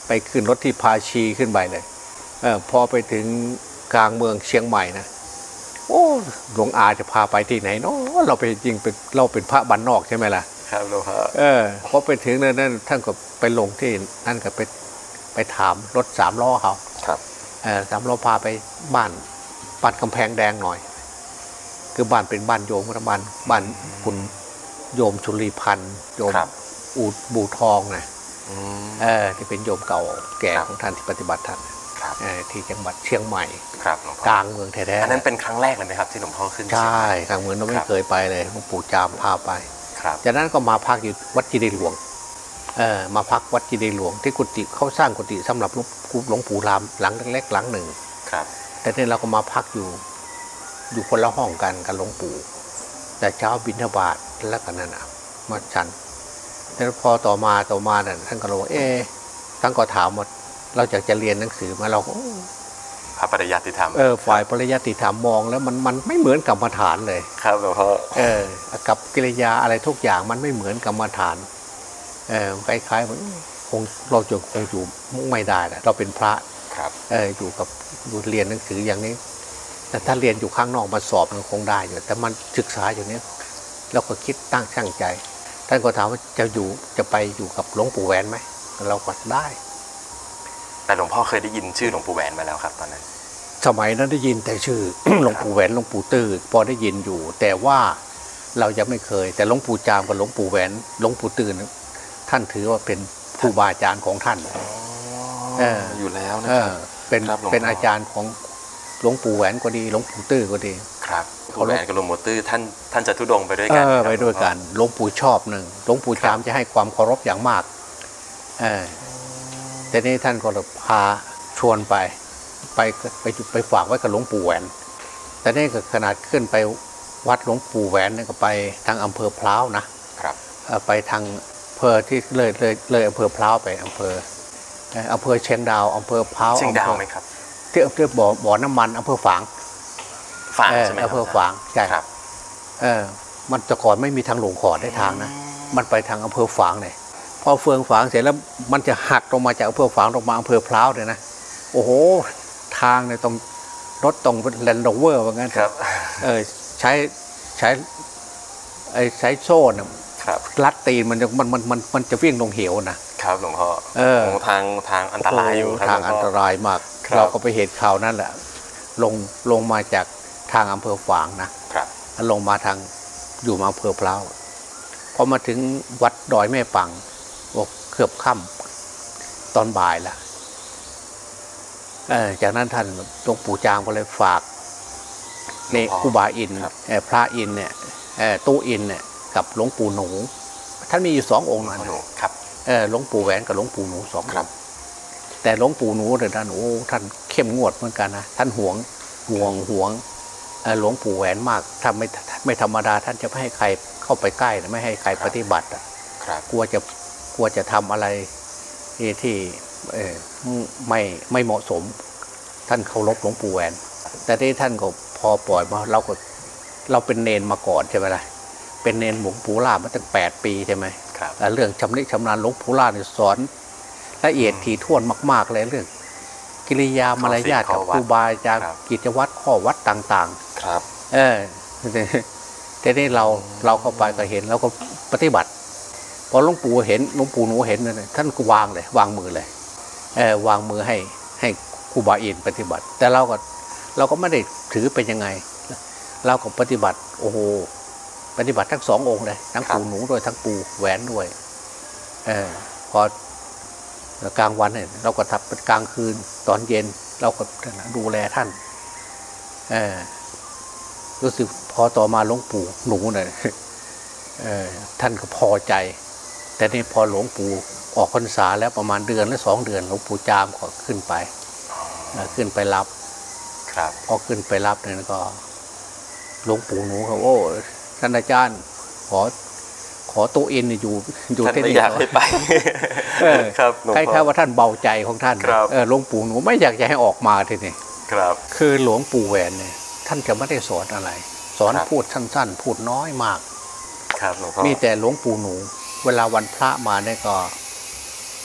ไปขึ้นรถที่พาชีขึ้นไปเลยเออพอไปถึงกลางเมืองเชียงใหม่นะโอ้หลวงอาจะพาไปที่ไหนเนาะเราไปจริงเป็นเราเป็นพระบ้านนอกใช่ไหมล่ะครับหลวงพ่อเออพอไปถึงนั่นท่านก็ไปลงที่นั่นก็ไปไปถามรถสามล้อเขาครับเออสามล้อพาไปบ้านบ้านกำแพงแดงหน่อยคือบ้านเป็นบ้านโยมรัฐบาลบ้านคุณโยมชุลีพันธ์โยมอูดบูทองนะเออที่เป็นโยมเก่าแก่ของท่านที่ปฏิบัติท่านที่จังหวัดเชียงใหม่กลางเมืองแท้ๆอันนั้นเป็นครั้งแรกเลยไหมครับที่หลวงพ่อขึ้นใช่กลางเมืองเราไม่เคยไปเลยหลวงปู่จามพาไปจากนั้นก็มาพักอยู่วัดจีดีหลวงเออมาพักวัดจีดีหลวงที่กุฏิเขาสร้างกุฏิสำหรับหลวงปู่รามหลังเล็กๆหลังหนึ่งแต่นี่เราก็มาพักอยู่อยู่คนละห้องกันกับหลวงปู่แต่เช้าบิณฑบาตแล้วกันนั่นอ่ะมาฉันแล้วพอต่อมาต่อมาเนี่ยท่านก็บอกเอ๊ะท่านก็ถามว่าเราอยากจะเรียนหนังสือมาเราพระปริยัติธรรมเออฝ่ายปริยัติธรรมมองแล้วมันมันไม่เหมือนกรรมฐานเลยครับหลวงพ่อเออกับกิริยาอะไรทุกอย่างมันไม่เหมือนกรรมฐานเออคล้ายๆเหมือนคงเราจะคงอยู่ไม่ได้แหละเราเป็นพระครับเอออยู่กับอยู่เรียนหนังสืออย่างนี้แต่ถ้าเรียนอยู่ข้างนอกมาสอบมันคงได้อยู่แต่มันศึกษาอยู่นี้เราก็คิดตั้งช่างใจท่านก็ถามว่าจะอยู่จะไปอยู่กับหลวงปู่แหวนไหมเราก็ได้แต่หลวงพ่อเคยได้ยินชื่อหลวงปู่แหวนมาแล้วครับตอนนั้นสมัยนั้นได้ยินแต่ชื่อ หลวงปู่แหวนหลวงปู่ตื้อพอได้ยินอยู่แต่ว่าเรายังไม่เคยแต่หลวงปู่จามกับหลวงปู่แหวนหลวงปู่ตื้อท่านถือว่าเป็นครูบาอาจารย์ของท่านอยู่แล้วนะครับเป็นเป็นอาจารย์ของหลวงปู่แหวนก็ดีหลวงปู่ตื้อก็ดีครับหลวงแหวนกับหลวงปู่ตื้อท่านท่านจะทุดงไปด้วยกันไปด้วยกันหลวงปู่ชอบหนึ่งหลวงปู่จามจะให้ความเคารพอย่างมากเออแต่นี้ท่านก็พาชวนไปไปไปไปฝากไว้กับหลวงปู่แหวนแต่นี่ก็ขนาดขึ้นไปวัดหลวงปู่แหวนนี่ก็ไปทางอำเภอพร้าวนะครับไปทางอำเภอที่เลยเลยเลยอำเภอพร้าวไปอำเภออำเภอเชียงดาวอำเภอพร้าวเชียงดาวไหมครับที่อำเภอบ่อบ่อน้ำมันอำเภอฝางฝางใช่ไหมอำเภอฝางใช่ครับเออมันแต่ก่อนไม่มีทางหลวงขอดได้ทางนะมันไปทางอำเภอฝางเลยพอเฟืองฝางเสร็จแล้วมันจะหักลงมาจากอำเภอฝางลงมาอำเภอพร้าวเลยนะโอ้โหทางเนี่ยตรงรถตรงแลนด์โรเวอร์ว่างั้นครับเออใช้ใช้ไอ้ใช้โซ่เนี่ยรัดตีนมันจะมันมันมันมันจะวิ่งลงเหวนะครับหลวงพ่อเออทางทางอันตรายอยู่ทางอันตรายมากเราก็ไปเห็นข่าวนั่นแหละลงลงมาจากทางอำเภอฝางนะครับลงมาทางอยู่มาอำเภอพร้าวพอมาถึงวัดดอยแม่ปังโอ้เกือบค่ำตอนบ่ายละเออจากนั้นท่านหลวงปู่จางก็เลยฝากในครูบาอินพระอินเนี่ยตู้อินเนี่ยกับหลวงปู่หนูท่านมีอยู่สององค์นะครับเออหลวงปู่แหวนกับหลวงปู่หนูสองครับแต่หลวงปู่หนูเนี่ยท่านโอ้ท่านเข้มงวดเหมือนกันนะท่านหวงห่วงห่วงหลวงปู่แหวนมากถ้าไม่ไม่ธรรมดาท่านจะไม่ให้ใครเข้าไปใกล้ไม่ให้ใครปฏิบัติกลัวจะกลัวจะทำอะไรที่ไม่ไม่เหมาะสมท่านเคารพหลวงปู่แหวนแต่ที่ท่านก็พอปล่อยมาเราก็เราเป็นเนนมาก่อนใช่ไหมล่ะเป็นเนนหลวงปู่ล่ามาตั้งแปดปีใช่ไหมเรื่องชำนิชำนาญหลวงปู่ล่าเนี่ยสอนละเอียดถี่ถ้วนมากๆเลยเรื่องกิริยามารยาทกับครูบาอาจารย์กิจวัตรข้อวัดต่างๆครับเออแต่นี่เราเราเข้าไปก็เห็นแล้วก็ปฏิบัติพอหลวงปู่เห็นหลวงปู่หนูเห็นเนี่ยท่านก็วางเลยวางมือเลยเออวางมือให้ให้ครูบาอินปฏิบัติแต่เราก็เราก็ไม่ได้ถือเป็นยังไงเราก็ปฏิบัติโอ้โหปฏิบัติทั้งสององค์เลยทั้งปู่หนูด้วยทั้งปู่แหวนด้วยเออพอกลางวันเนี่ยเราก็ทับเป็นกลางคืนตอนเย็นเราก็ดูแลท่านเออรู้สึกพอต่อมาหลวงปู่หนูเนี่ยเออท่านก็พอใจแต่นี่พอหลวงปู่ออกพรรษาแล้วประมาณเดือนหรือสองเดือนหลวงปู่จามก็ขึ้นไปขึ้นไปรับครับพอขึ้นไปรับเนี่ยก็หลวงปู่หนูเขาโอ้ท่านอาจารย์ขอขอตัวเอ็นอยู่อยู่ที่นี่อยากให้ไปครับใครๆว่าท่านเบาใจของท่านเออหลวงปู่หนูไม่อยากจะให้ออกมาทีนี้ครับคือหลวงปู่แหวนเนี่ยท่านจะไม่ได้สอนอะไรสอนพูดสั้นๆพูดน้อยมากครับหลวงพ่อมีแต่หลวงปู่หนูเวลาวันพระมาเนี่ยก็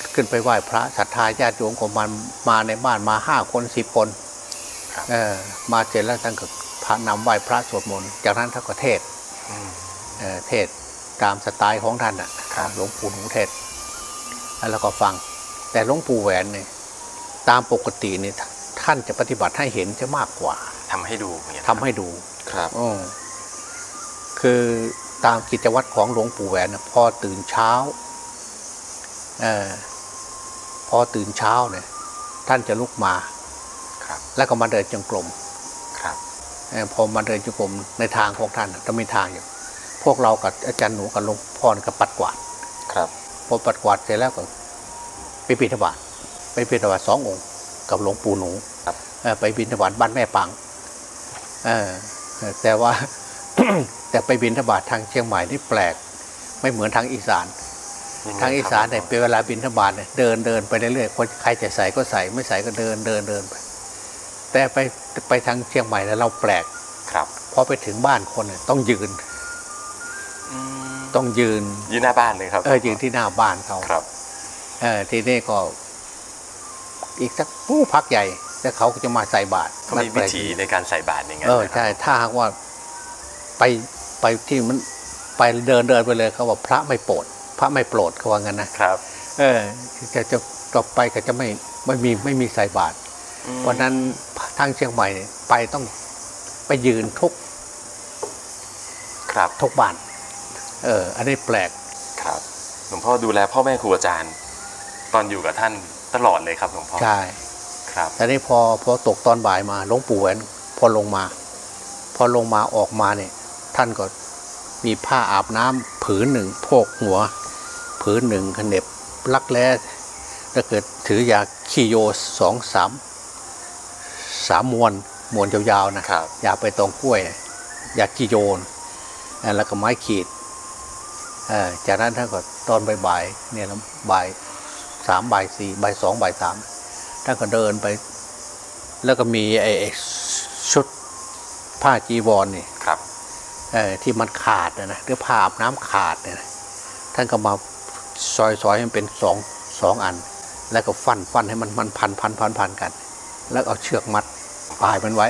ขึ้นไปไหว้พระศรัทธาญาติโยมของมันมาในบ้านมาห้าคนสิบคนเออมาเสร็จแล้วท่านก็พานำไหว้พระสวดมนต์จากนั้นท่านก็เทศเออเทศตามสไตล์ของท่านอ่ะหลวงปู่หนูเทศแล้วก็ฟังแต่หลวงปู่แหวนเนี่ยตามปกตินี่ท่านจะปฏิบัติให้เห็นจะมากกว่าทำให้ดูทำให้ดูครับอ๋อคือตามกิจวัตรของหลวงปู่แหวนนะพอตื่นเช้าเออพอตื่นเช้าเนี่ยท่านจะลุกมาครับแล้วก็มาเดินจงกรมครับเออพอมาเดินจงกรมในทางของท่านจะมีทางอยู่พวกเรากับอาจารย์หนูกับหลวงพ่อกับปัดกวาดครับพอปัดกวาดเสร็จแล้วก็ไปบิณฑบาตไปบิณฑบาตสององค์กับหลวงปู่หนูไปบิณฑบาตบ้านแม่ปังเออแต่ว่า แต่ไปบิณฑบาตทางเชียงใหม่นี่แปลกไม่เหมือนทางอีสานทางอีสานเนี่ยเป็นเวลาบิณฑบาตเนี่ยเดินเดินไปเรื่อยๆคนใครจะใส่ก็ใส่ไม่ใส่ก็เดินเดินเดินไปแต่ไปไปทางเชียงใหม่แล้วเราแปลกครับพอไปถึงบ้านคนเนี่ยต้องยืนต้องยืนยืนหน้าบ้านเลยครับเออยืนที่หน้าบ้านเขาครับเออทีนี้ก็อีกสักผู้พักใหญ่แล้วเขาก็จะมาใส่บาตรเขามีวิธีในการใส่บาตรอย่างเงี้ยเออใช่ถ้าหากว่าไปไปที่มันไปเดินเดินไปเลยเขาว่าพระไม่โปรดพระไม่โปรดเขาว่างั้นนะครับเออจะจะต่อไปก็จะไม่ไม่มีไม่มีใส่บาตรเพราะนั้นทางเชียงใหม่ไปต้องไปยืนทุกครับทุกบ้านเอออันนี้แปลกครับหลวงพ่อดูแลพ่อแม่ครูอาจารย์ตอนอยู่กับท่านตลอดเลยครับหลวงพ่อใช่ครับแต่นี้พอพอตกตอนบ่ายมาหลวงปู่แหวนพอลงมาพอลงมาออกมาเนี่ยท่านก็มีผ้าอาบน้ำผืนหนึ่งโพกหัวผืนหนึ่งขเน็บลักแร้ถ้าเกิดถือยาขี้โยสองสามสามมวนมวนยาวๆนะยาไปตองกล้วยยาขี้โยนแล้วก็ไม้ขีดจากนั้นท่านก็ตอนบ่ายๆเนี่ยแล้วบ่ายสามบ่ายสี่บ่ายสองบ่ายสามท่านก็เดินไปแล้วก็มีไอ้ชุดผ้าจีวรนี่ครับที่มันขาดนะหรือผ้าอาบน้ำขาดเนี่ยท่านก็มาซอยๆให้มันเป็นสองสองอันแล้วก็ฟันฟันให้มันมันพันพันพันพันกันแล้วเอาเชือกมัดปลายมันไว้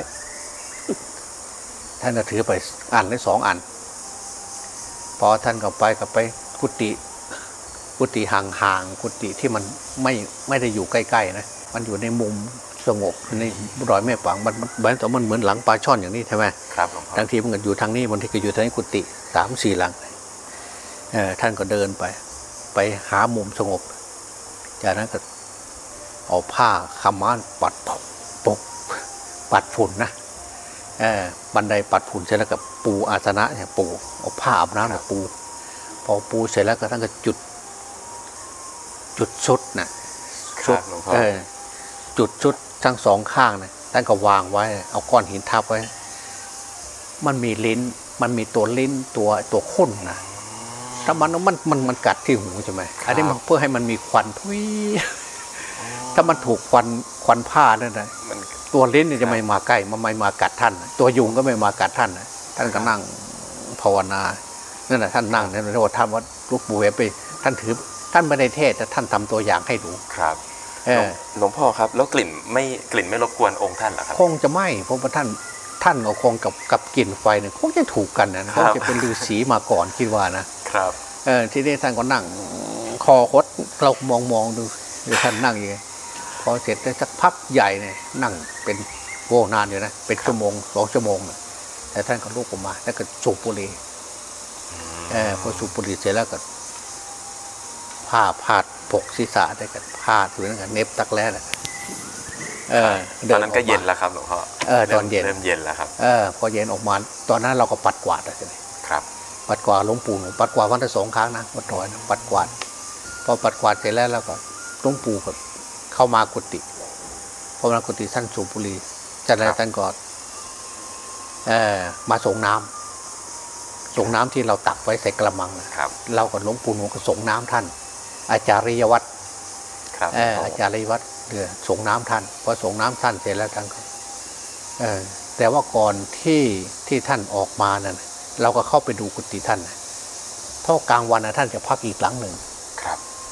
ท่านก็ถือไปอันหรือสองอันพอท่านก็ไปก็ไปกุฏิกุฏิห่างๆกุฏิที่มันไม่ไม่ได้อยู่ใกล้ๆนะมันอยู่ในมุมสงบในรอยแม่ปังมันมันแต่มันเหมือนหลังปลาช่อนอย่างนี้ใช่ไหมครับหลวงพ่อบางทีมันก็อยู่ทางนี้บางทีก็อยู่ทางนี้กุฏิสามสี่หลังเออท่านก็เดินไปไปหามุมสงบจากนั้นก็เอาผ้าขม้านปัดปกปัดฝุ่นนะเออบันไดปัดฝุ่นเสร็จแล้วก็ปูอาสนะเนี่ยปูเอาผ้าอาบน้ำเนี่ยปูพอปูเสร็จแล้วก็ท่านก็จุดจุดชุดนะชุดเออจุดชุดทั้งสองข้างนะท่านก็วางไว้เอาก้อนหินทับไว้มันมีลิ้นมันมีตัวลิ้นตัวตัวข้นนะถ้ามันมันมันมันกัดที่หูใช่ไหมอันนี้มันเพื่อให้มันมีควันทุยถ้ามันถูกควันควันผ้านั่นนะตัวลิ้นเนี่ยจะไม่มาใกล้มันไม่มากัดท่านตัวยุงก็ไม่มากัดท่านท่านก็นั่งภาวนานั่นแหละท่านนั่งเนี่ยเรียกว่าท่านว่าลูกปู่เวไปท่านถือท่านไม่ได้เทศแต่ท่านทำตัวอย่างให้ดูครับหลวงพ่อครับแล้วกลิ่นไม่กลิ่นไม่รบกวนองค์ท่านหรอครับคงจะไม่เพราะว่าท่านท่านก็คงกับกับกลิ่นไฟเนี่ยคงจะถูกกันนะคงจะเป็นฤาษีมาก่อนคิดว่านะครับเออที่นี่ท่านก็นั่งคอคดเรามองมองดูท่านนั่งยังไงพอเสร็จได้สักพักใหญ่เนี่ยนั่งเป็นโว้นานอยู่นะเป็นชั่วโมงสองชั่วโมงแต่ท่านก็ลุกออกมาแล้วก็สูบบุหรี่เออพอสูบบุหรี่เสร็จแล้วก็ผ้าพาดปกศีรษะได้กันผ้าถือนั่นกันเน็บตักแร้น่ะเออตอนนั้นก็เย็นแล้วครับหลวงพ่อเออตอนเย็นเริ่มเย็นแล้วครับเออพอเย็นออกมาตอนนั้นเราก็ปัดกวาดใช่ไหมครับปัดกวาดหลวงปู่หนูปัดกวาดวันละสองครั้งนะวัดถอยปัดกวาดพอปัดกวาดเสร็จแล้วแล้วก็หลวงปู่ก็เข้ามากุฏิพอมากุฏิท่านสูบบุหรี่จากนั้นท่านก็เออมาส่งน้ำส่งน้ำที่เราตักไว้ใส่กระมังนะครับเรากับหลวงปู่หนูก็ส่งน้ำท่านอาจารย์วัดเอออาจารย์วัดเดือส่งน้ำท่านพอส่งน้ำท่านเสร็จแล้วท่านก็เออแต่ว่าก่อนที่ที่ท่านออกมานั่นเราก็เข้าไปดูกุฏิท่านเพราะกลางวันนะท่านจะพักอีกหลังหนึ่งครับ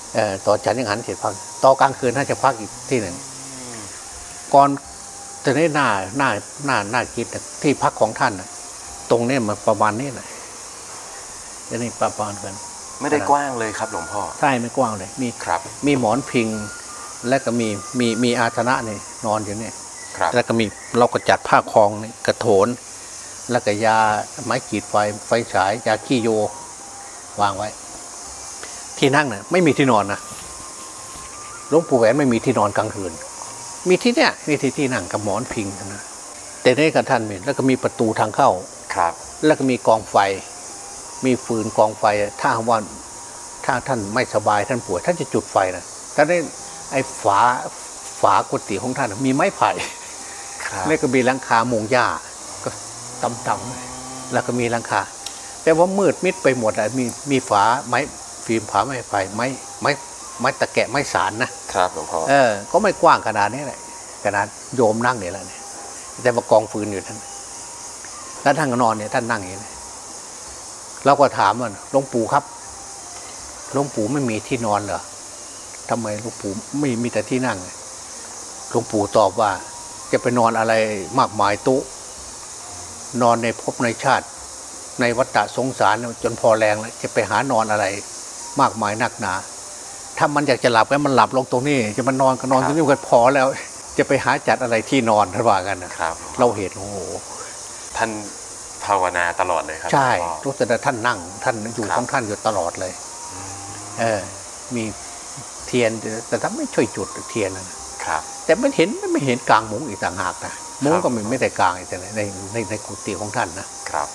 เออตอนฉันยังหันเสร็จพักตอนกลางคืนน่าจะพักอีกที่หนึ่งก่อนจะได้หน้าหน้าหน้าหน้าคิดที่พักของท่านตรงนี้มันประมาณนี้แหละจะนี่ประมาณกันไม่ได้กว้างเลยครับหลวงพ่อใช่ไม่กว้างเลยมีครับมีหมอนพิงและก็มีมีมีอาสนะเนี่ยนอนอยู่เนี่ยแล้วก็มีเราก็จัดผ้าคลองเนี่ยกระโถนแล้วก็ยาไม้ขีดไฟไฟฉายยาขี้โยวางไว้ที่นั่งเนี่ยไม่มีที่นอนนะหลวงปู่แหวนไม่มีที่นอนกลางคืนมีที่เนี่ยมีที่ที่นั่งกับหมอนพิงนะแต่ในกับท่านมีแล้วก็มีประตูทางเข้าครับแล้วก็มีกองไฟมีฟืนกองไฟถ้าว่าถ้าท่านไม่สบายท่านป่วยท่านจะจุดไฟนะท่านได้ไอ้ฝาฝากุฏิของท่านมีไม้ไผ่แล้วก็มีหลังคามุงหญ้าก็ต่ำๆแล้วก็มีหลังคาแต่ว่ามืดมิดไปหมดอะมีมีฝาไม้ฟิล์มฝาไม้ไผ่ไม้ไม้ไม้ตะแกะไม้สารนะครับหลวงพ่อเออก็ไม่กว้างขนาดนี้แหละขนาดโยมนั่งเนี่ยแหละเนี่ยแต่มากองฟืนอยู่ท่านแล้วท่านก็นอนเนี่ยท่านนั่งอย่างนี้เราก็ถามว่าหลวงปู่ครับหลวงปู่ไม่มีที่นอนเหรอทำไมหลวงปู่ไม่มีแต่ที่นั่งหลวงปู่ตอบว่าจะไปนอนอะไรมากมายตุนอนในภพในชาติในวัฏฏะสงสารจนพอแรงแล้วจะไปหานอนอะไรมากมายนักหนาถ้ามันอยากจะหลับแล้วมันหลับลงตรงนี้จะมานอนก็นอนตรงนี้ก็พอแล้วจะไปหาจัดอะไรที่นอนระหว่างกันนะครับเราเห็นโอ้โหท่านภาวนาตลอดเลยครับใช่รู้สึกว่าท่านนั่งท่านอยู่ของท่านอยู่ตลอดเลยเออมีเทียนแต่ท่านไม่ช่วยจุดเทียนนะครับแต่ไม่เห็นไม่เห็นกลางมุ้งอีกต่างหากนะมุ้งก็ไม่ไม่ได้กลางอีกแต่ในในในกุฏิของท่านนะครับ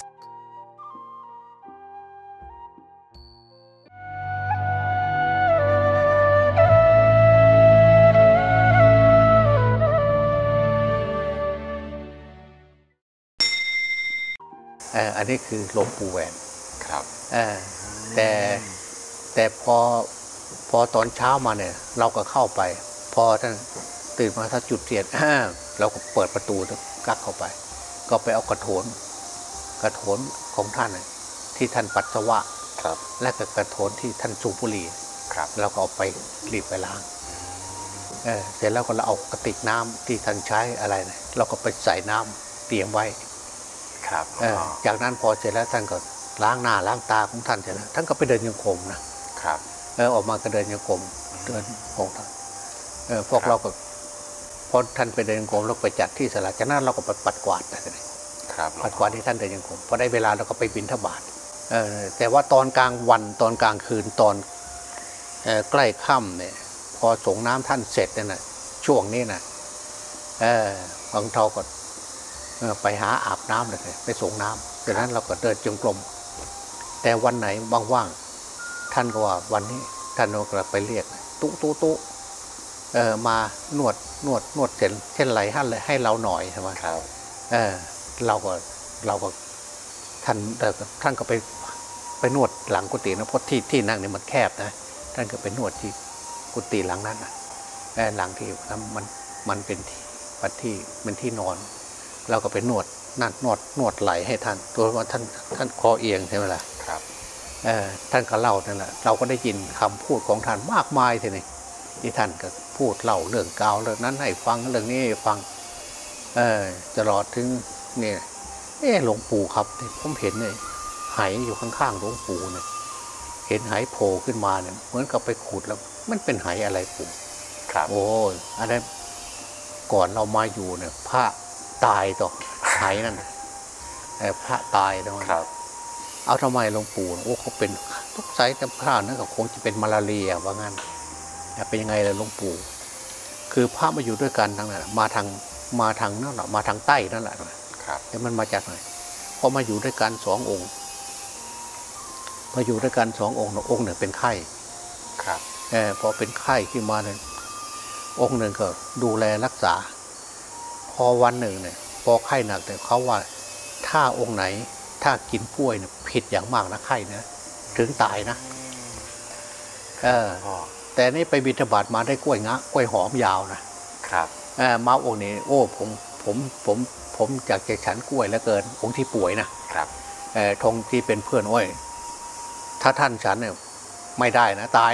เอออันนี้คือหลวงปู่แหวนครับเออแต่แต่พอพอตอนเช้ามาเนี่ยเราก็เข้าไปพอท่านตื่นมาถ้าจุดเทียนเราก็เปิดประตูกักเข้าไปก็ไปเอากระโถนกระโถนของท่านที่ท่านปัสสาวะและก็กระโถนที่ท่านสูบบุหรี่เราก็เอาไปรีบไปล้างเออเสร็จแล้วก็เราเอากระติกน้ำที่ท่านใช้อะไรเนี่ยเราก็ไปใส่น้ำเตรียมไว้ครับจากนั้นพอเสร็จแล้วท่านก็ล้างหน้าล้างตาของท่านเสร็จแล้วท่านก็ไปเดินยังกรมนะครับเออออกมาก็เดินยังกรมเดินของท่านเออพวกเราก็พอท่านไปเดินยังกรมเราไปจัดที่ศาลาจากนั้นเราก็ไปปัดกวาดครับปัดกวาดที่ท่านเดินยังกรมพอได้เวลาเราก็ไปบิณฑบาตเออแต่ว่าตอนกลางวันตอนกลางคืนตอนเออใกล้ค่ำเนี่ยพอสงน้ำท่านเสร็จเนี่ยนะช่วงนี้นะเออบางเท่าก็ไปหาอาบน้ำเลยไปส่งน้ำจากนั้นเราก็เดินจงกรมแต่วันไหนว่างๆท่านก็ว่าวันนี้ท่านก็ไปเรียกตุ๊ตุ๊ตุ๊เออมานวดนวดนวดเส้นเช่นไรให้เลยให้เราหน่อยใช่ไหมครับเออเราก็เราก็ท่านท่านก็ไปไปนวดหลังกุฏินะเพราะที่ที่นั่งเนี่ยมันแคบนะท่านก็ไปนวดที่กุฏิหลังนั้นนะเออหลังที่มันมันเป็นที่ปัดที่เป็นที่นอนเราก็ไปนวดนั่นนวดนวดไหลให้ท่านตัวว่าท่านท่านคอเอียงใช่ไหมล่ะครับเออท่านก็เล่านั่นแหละเราก็ได้ยินคำพูดของท่านมากมายทีนี้ที่ท่านก็พูดเล่าเรื่องกาวเรื่องนั้นให้ฟังเรื่องนี้ให้ฟังเออตลอดถึงเนี่ยเออหลวงปู่ครับผมเห็นเลยไหอยู่ข้างๆหลวงปู่เนี่ยเห็นไหโผล่ขึ้นมาเนี่ยเหมือนกับไปขุดแล้วมันเป็นไหอะไรปู่ครับโอ้ยอันนั้นก่อนเรามาอยู่เนี่ยพระตายต่อไหนั่นพระตายตรงนั้นเอาทำไมหลวงปู่โอ้เขาเป็นทุกไซส์จำข้าวนั่นก็คงจะเป็นมาลาเรียว่างั้นเป็นยังไงล่ะหลวงปู่คือพระมาอยู่ด้วยกันทั้งนั้นมาทางมาทางนั่นแหละมาทางใต้นั่นแหละแต่มันมาจากไหนพอมาอยู่ด้วยกันสององค์มาอยู่ด้วยกันสององค์องค์หนึ่งเป็นไข้ครับเออพอเป็นไข้ขึ้นมาเนี่ยองค์หนึ่งก็ดูแลรักษาพอวันหนึ่งเนี่ยพอไข้หนักแต่เขาว่าถ้าองค์ไหนถ้ากินกล้วยเนี่ยผิดอย่างมากนะไข้นะถึงตายนะเออแต่นี่ไปบิณฑบาตมาได้กล้วยงะกล้วยหอมยาวนะครับเออมาองค์นี้โอ้ผมผมผมผมอยากจะฉันกล้วยแล้วเกินองค์ที่ป่วยนะครับเออทงที่เป็นเพื่อนโอ้ยถ้าท่านฉันเนี่ยไม่ได้นะตายนะ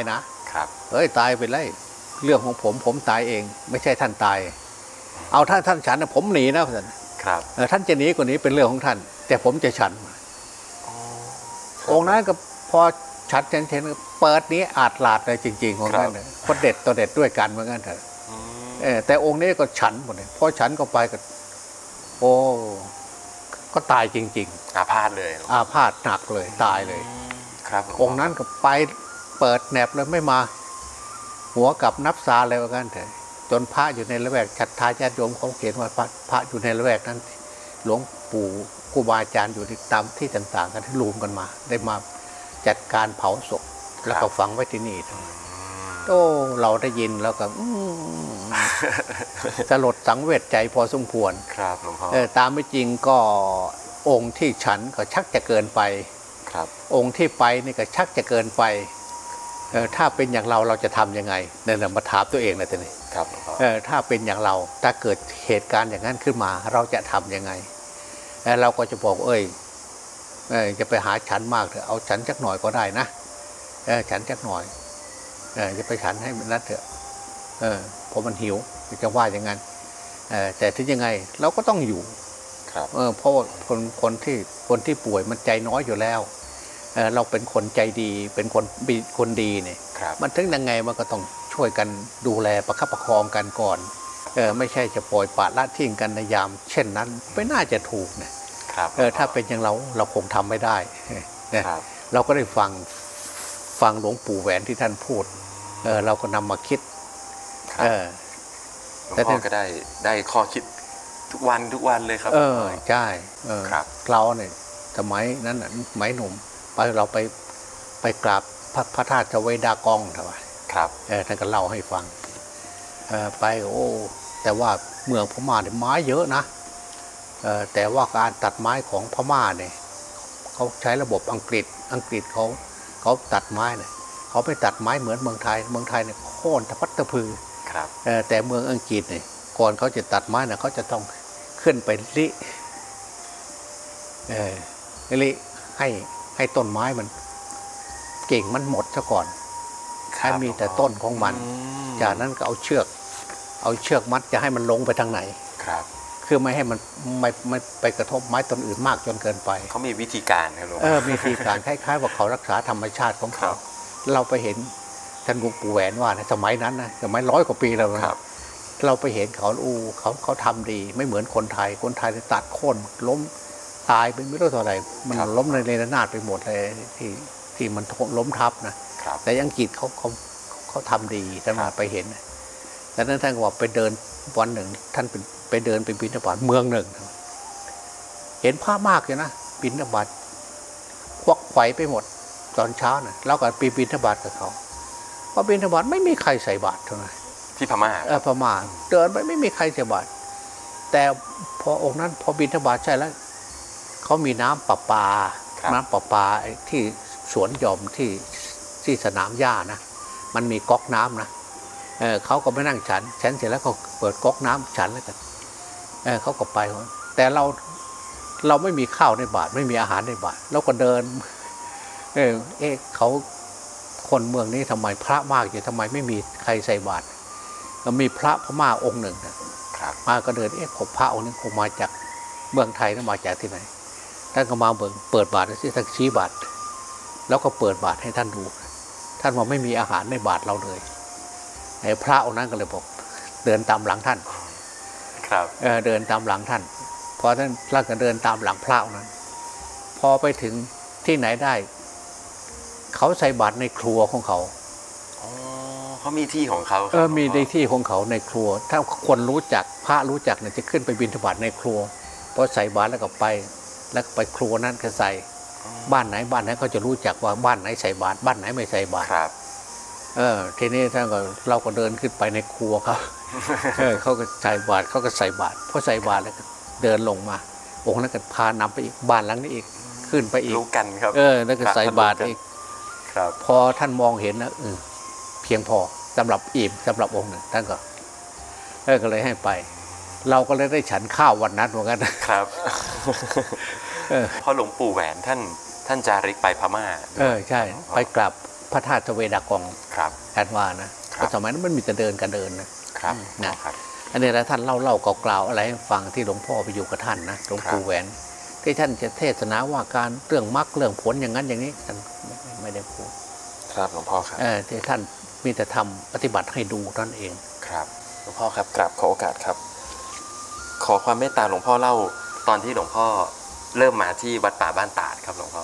ครับเฮ้ยตายไปเลยเรื่องของผมผมตายเองไม่ใช่ท่านตายเอาท่านท่านฉันนะผมหนีนะท่านครับท่านจะหนีกว่านี้เป็นเรื่องของท่านแต่ผมจะฉันองค์นั้นก็พอฉันเช่นเปิดนี้อาจหลาดเลยจริงๆของท่านเลยคนเด็ดตัวเด็ดด้วยกันเหมือนกันเถอะแต่องค์นี้ก็ฉันหมดเลยพอฉันก็ไปก็โอ้ก็ตายจริงๆอาพาธเลยอาพาธหนักเลยตายเลยครับองค์นั้นก็ไปเปิดแหนบเลยไม่มาหัวกับนับซาเลยว่ากันเถอะจนพระอยู่ในละแวกฉัตรทาญาติโยมเขาเขียนว่าพระพระอยู่ในละแวกนั้นหลวงปู่ครูบาอาจารย์อยู่ตามที่ต่างๆกันที่รวมกันมาได้มาจัดการเผาศพแล้วก็ฝังไว้ที่นี่โอ้เราได้ยินแล้วก็สลดสังเวชใจพอสมควรครับหลวงพ่อตามไม่จริงก็องค์ที่ฉันก็ชักจะเกินไปครับองค์ที่ไปนี่ก็ชักจะเกินไปเออถ้าเป็นอย่างเราเราจะทำยังไงเนี่ยมาถามตัวเองนะทีนี้ครับเออถ้าเป็นอย่างเราถ้าเกิดเหตุการณ์อย่างนั้นขึ้นมาเราจะทำยังไงเราก็จะบอกเอ้ยเออจะไปหาฉันมากเถอะเอาฉันสักหน่อยก็ได้นะเออฉันสักหน่อยเออจะไปฉันให้มันนัดเถอะเออเพราะมันหิวจะว่าอย่างนั้นเออแต่ถึงยังไงเราก็ต้องอยู่ครับเออเพราะคนคนที่คนที่ป่วยมันใจน้อยอยู่แล้วเออเราเป็นคนใจดีเป็นคนคนดีเนี่ยมันถึงยังไงมันก็ต้องช่วยกันดูแลประคับประคองกันก่อนเออไม่ใช่จะปล่อยปละละทิ้งกันในยามเช่นนั้นไม่น่าจะถูกนะเออถ้าเป็นอย่างเราเราคงทำไม่ได้เนี่ยเราก็ได้ฟังฟังหลวงปู่แหวนที่ท่านพูดเออเราก็นำมาคิดเออหลวงพ่อก็ได้ได้ข้อคิดทุกวันทุกวันเลยครับเออใช่เออเราเนี่ยสมัยนั้นน่ะสมัยหนุ่มไปเราไปไปกราบพระพระธาตุเวดากองทำไมครับเออท่านก็เล่าให้ฟังเออไปโอ้แต่ว่าเมืองพม่าเนี่ยไม้เยอะนะเออแต่ว่าการตัดไม้ของพม่าเนี่ยเขาใช้ระบบอังกฤษอังกฤษเขาเขาตัดไม้เนี่ยเขาไปตัดไม้เหมือนเมืองไทยเมืองไทยเนี่ยโค่นตะพัดตะพือครับเออแต่เมืองอังกฤษเนี่ยก่อนเขาจะตัดไม้เนี่ยเขาจะต้องขึ้นไปลิเออลิให้ให้ต้นไม้มันเก่งมันหมดซะก่อนให้มีแต่ต้นของมันจากนั้นก็เอาเชือกเอาเชือกมัดจะให้มันลงไปทางไหนครับคือไม่ให้มันไม่ไม่ไปกระทบไม้ต้นอื่นมากจนเกินไปเขามีวิธีการครับหลวงเออมีวิธีการคล้ายๆว่าเขารักษาธรรมชาติของเขาเราไปเห็นท่านหลวงปู่แหวนว่าในสมัยนั้นนะสมัยร้อยกว่าปีแล้วนะเราไปเห็นเขาอู้เขาเขาทำดีไม่เหมือนคนไทยคนไทยตัดโค่นล้มตายไปไม่รู้เท่าไหร่มันล้มในเรนาดไปหมดเลยที่ที่มันล้มทับนะแต่อังกฤษเขาเขาเขาทำดีท่านมาไปเห็นดังนั้นท่านก็บอกไปเดินวันหนึ่งท่านเป็นไปเดินไปบิณฑบาตเมืองหนึ่งเห็นผ้ามากเลยนะบิณฑบาตควักไขว่ไปหมดตอนเช้าน่ะเราก็ไปบิณฑบาตกับเขาพอบิณฑบาตไม่มีใครใส่บาตรเท่านั้นที่พม่าเออพม่าเดินไปไม่มีใครใส่บาตรแต่พอองค์นั้นพอบิณฑบาตใช่แล้วเขามีน้ำประปาน้ำประปาที่สวนหย่อมที่ที่สนามหญ้านะมันมีก๊อกน้ำนะเออเขาก็ไม่นั่งฉันฉันเสร็จแล้วเขาเปิดก๊อกน้ำฉันแล้วกันเออเขาก็ไปแต่เราเราไม่มีข้าวในบาตรไม่มีอาหารในบาตรเราก็เดินเออเอ๊ะเขาคนเมืองนี้ทำไมพระมากอยู่ทำไมไม่มีใครใส่บาตรก็มีพระพม่าองค์หนึ่งนะครับมาก็เดินเอ๊ะผมพระองค์นี้คงมาจากเมืองไทยนะมาจากที่ไหนท่านก็มาเบิกเปิดบาตรที่ท่านชี้บาตรแล้วก็เปิดบาตรให้ท่านดูท่านว่าไม่มีอาหารในบาตรเราเลยไอ้พระองค์นั้นก็เลยบอกเดินตามหลังท่านครับเออเดินตามหลังท่านพอท่านพระก็เดินตามหลังพระองค์นั้นพอไปถึงที่ไหนได้เขาใส่บาตรในครัวของเขาอ๋อเขามีที่ของเขาเออมีในที่ของเขาในครัวถ้าคนรู้จักพระรู้จักเนี่ยจะขึ้นไปบิณฑบาตในครัวพอใส่บาตรแล้วก็ไปแล้วไปครัวนั้นก็ใส่บ้านไหนบ้านไหนเขาจะรู้จักว่าบ้านไหนใส่บาตรบ้านไหนไม่ใส่บาตรครับเออทีนี้ท่านก็เราก็เดินขึ้นไปในครัวเขาเออเขาก็ใส่บาตรเขาก็ใส่บาตรพอใส่บาตรแล้วก็เดินลงมาองค์นั้นก็พานำไปอีกบ้านหลังนี้อีกขึ้นไปอีกรู้กันครับเออแล้วก็ใส่บาตรอีกครับพอท่านมองเห็นนะเออเพียงพอสำหรับอิ่มสำหรับองค์หนึ่งท่านก็เออก็เลยให้ไปเราก็เลยได้ฉันข้าววันนั้นเหมือนกันครับพอหลวงปู่แหวนท่านท่านจาริกไปพม่าเออใช่ไปกลับพระธาตุเวดากองครับแอดว่านะเพราะสมัยนั้นมันมีแต่เดินกันเดินนะครับนะครับอันนี้แล้วท่านเล่าเล่ากล่าวอะไรให้ฟังที่หลวงพ่อไปอยู่กับท่านนะหลวงปู่แหวนที่ท่านจะเทศนาว่าการเรื่องมรรคเรื่องผลอย่างนั้นอย่างนี้ท่านไม่ได้พูดครับหลวงพ่อครับเออที่ท่านมีแต่ทำปฏิบัติให้ดูนั่นเองครับหลวงพ่อครับกราบขอโอกาสครับขอความเมตตาหลวงพ่อเล่าตอนที่หลวงพ่อเริ่มมาที่วัดป่าบ้านตาดครับหลวงพ่อ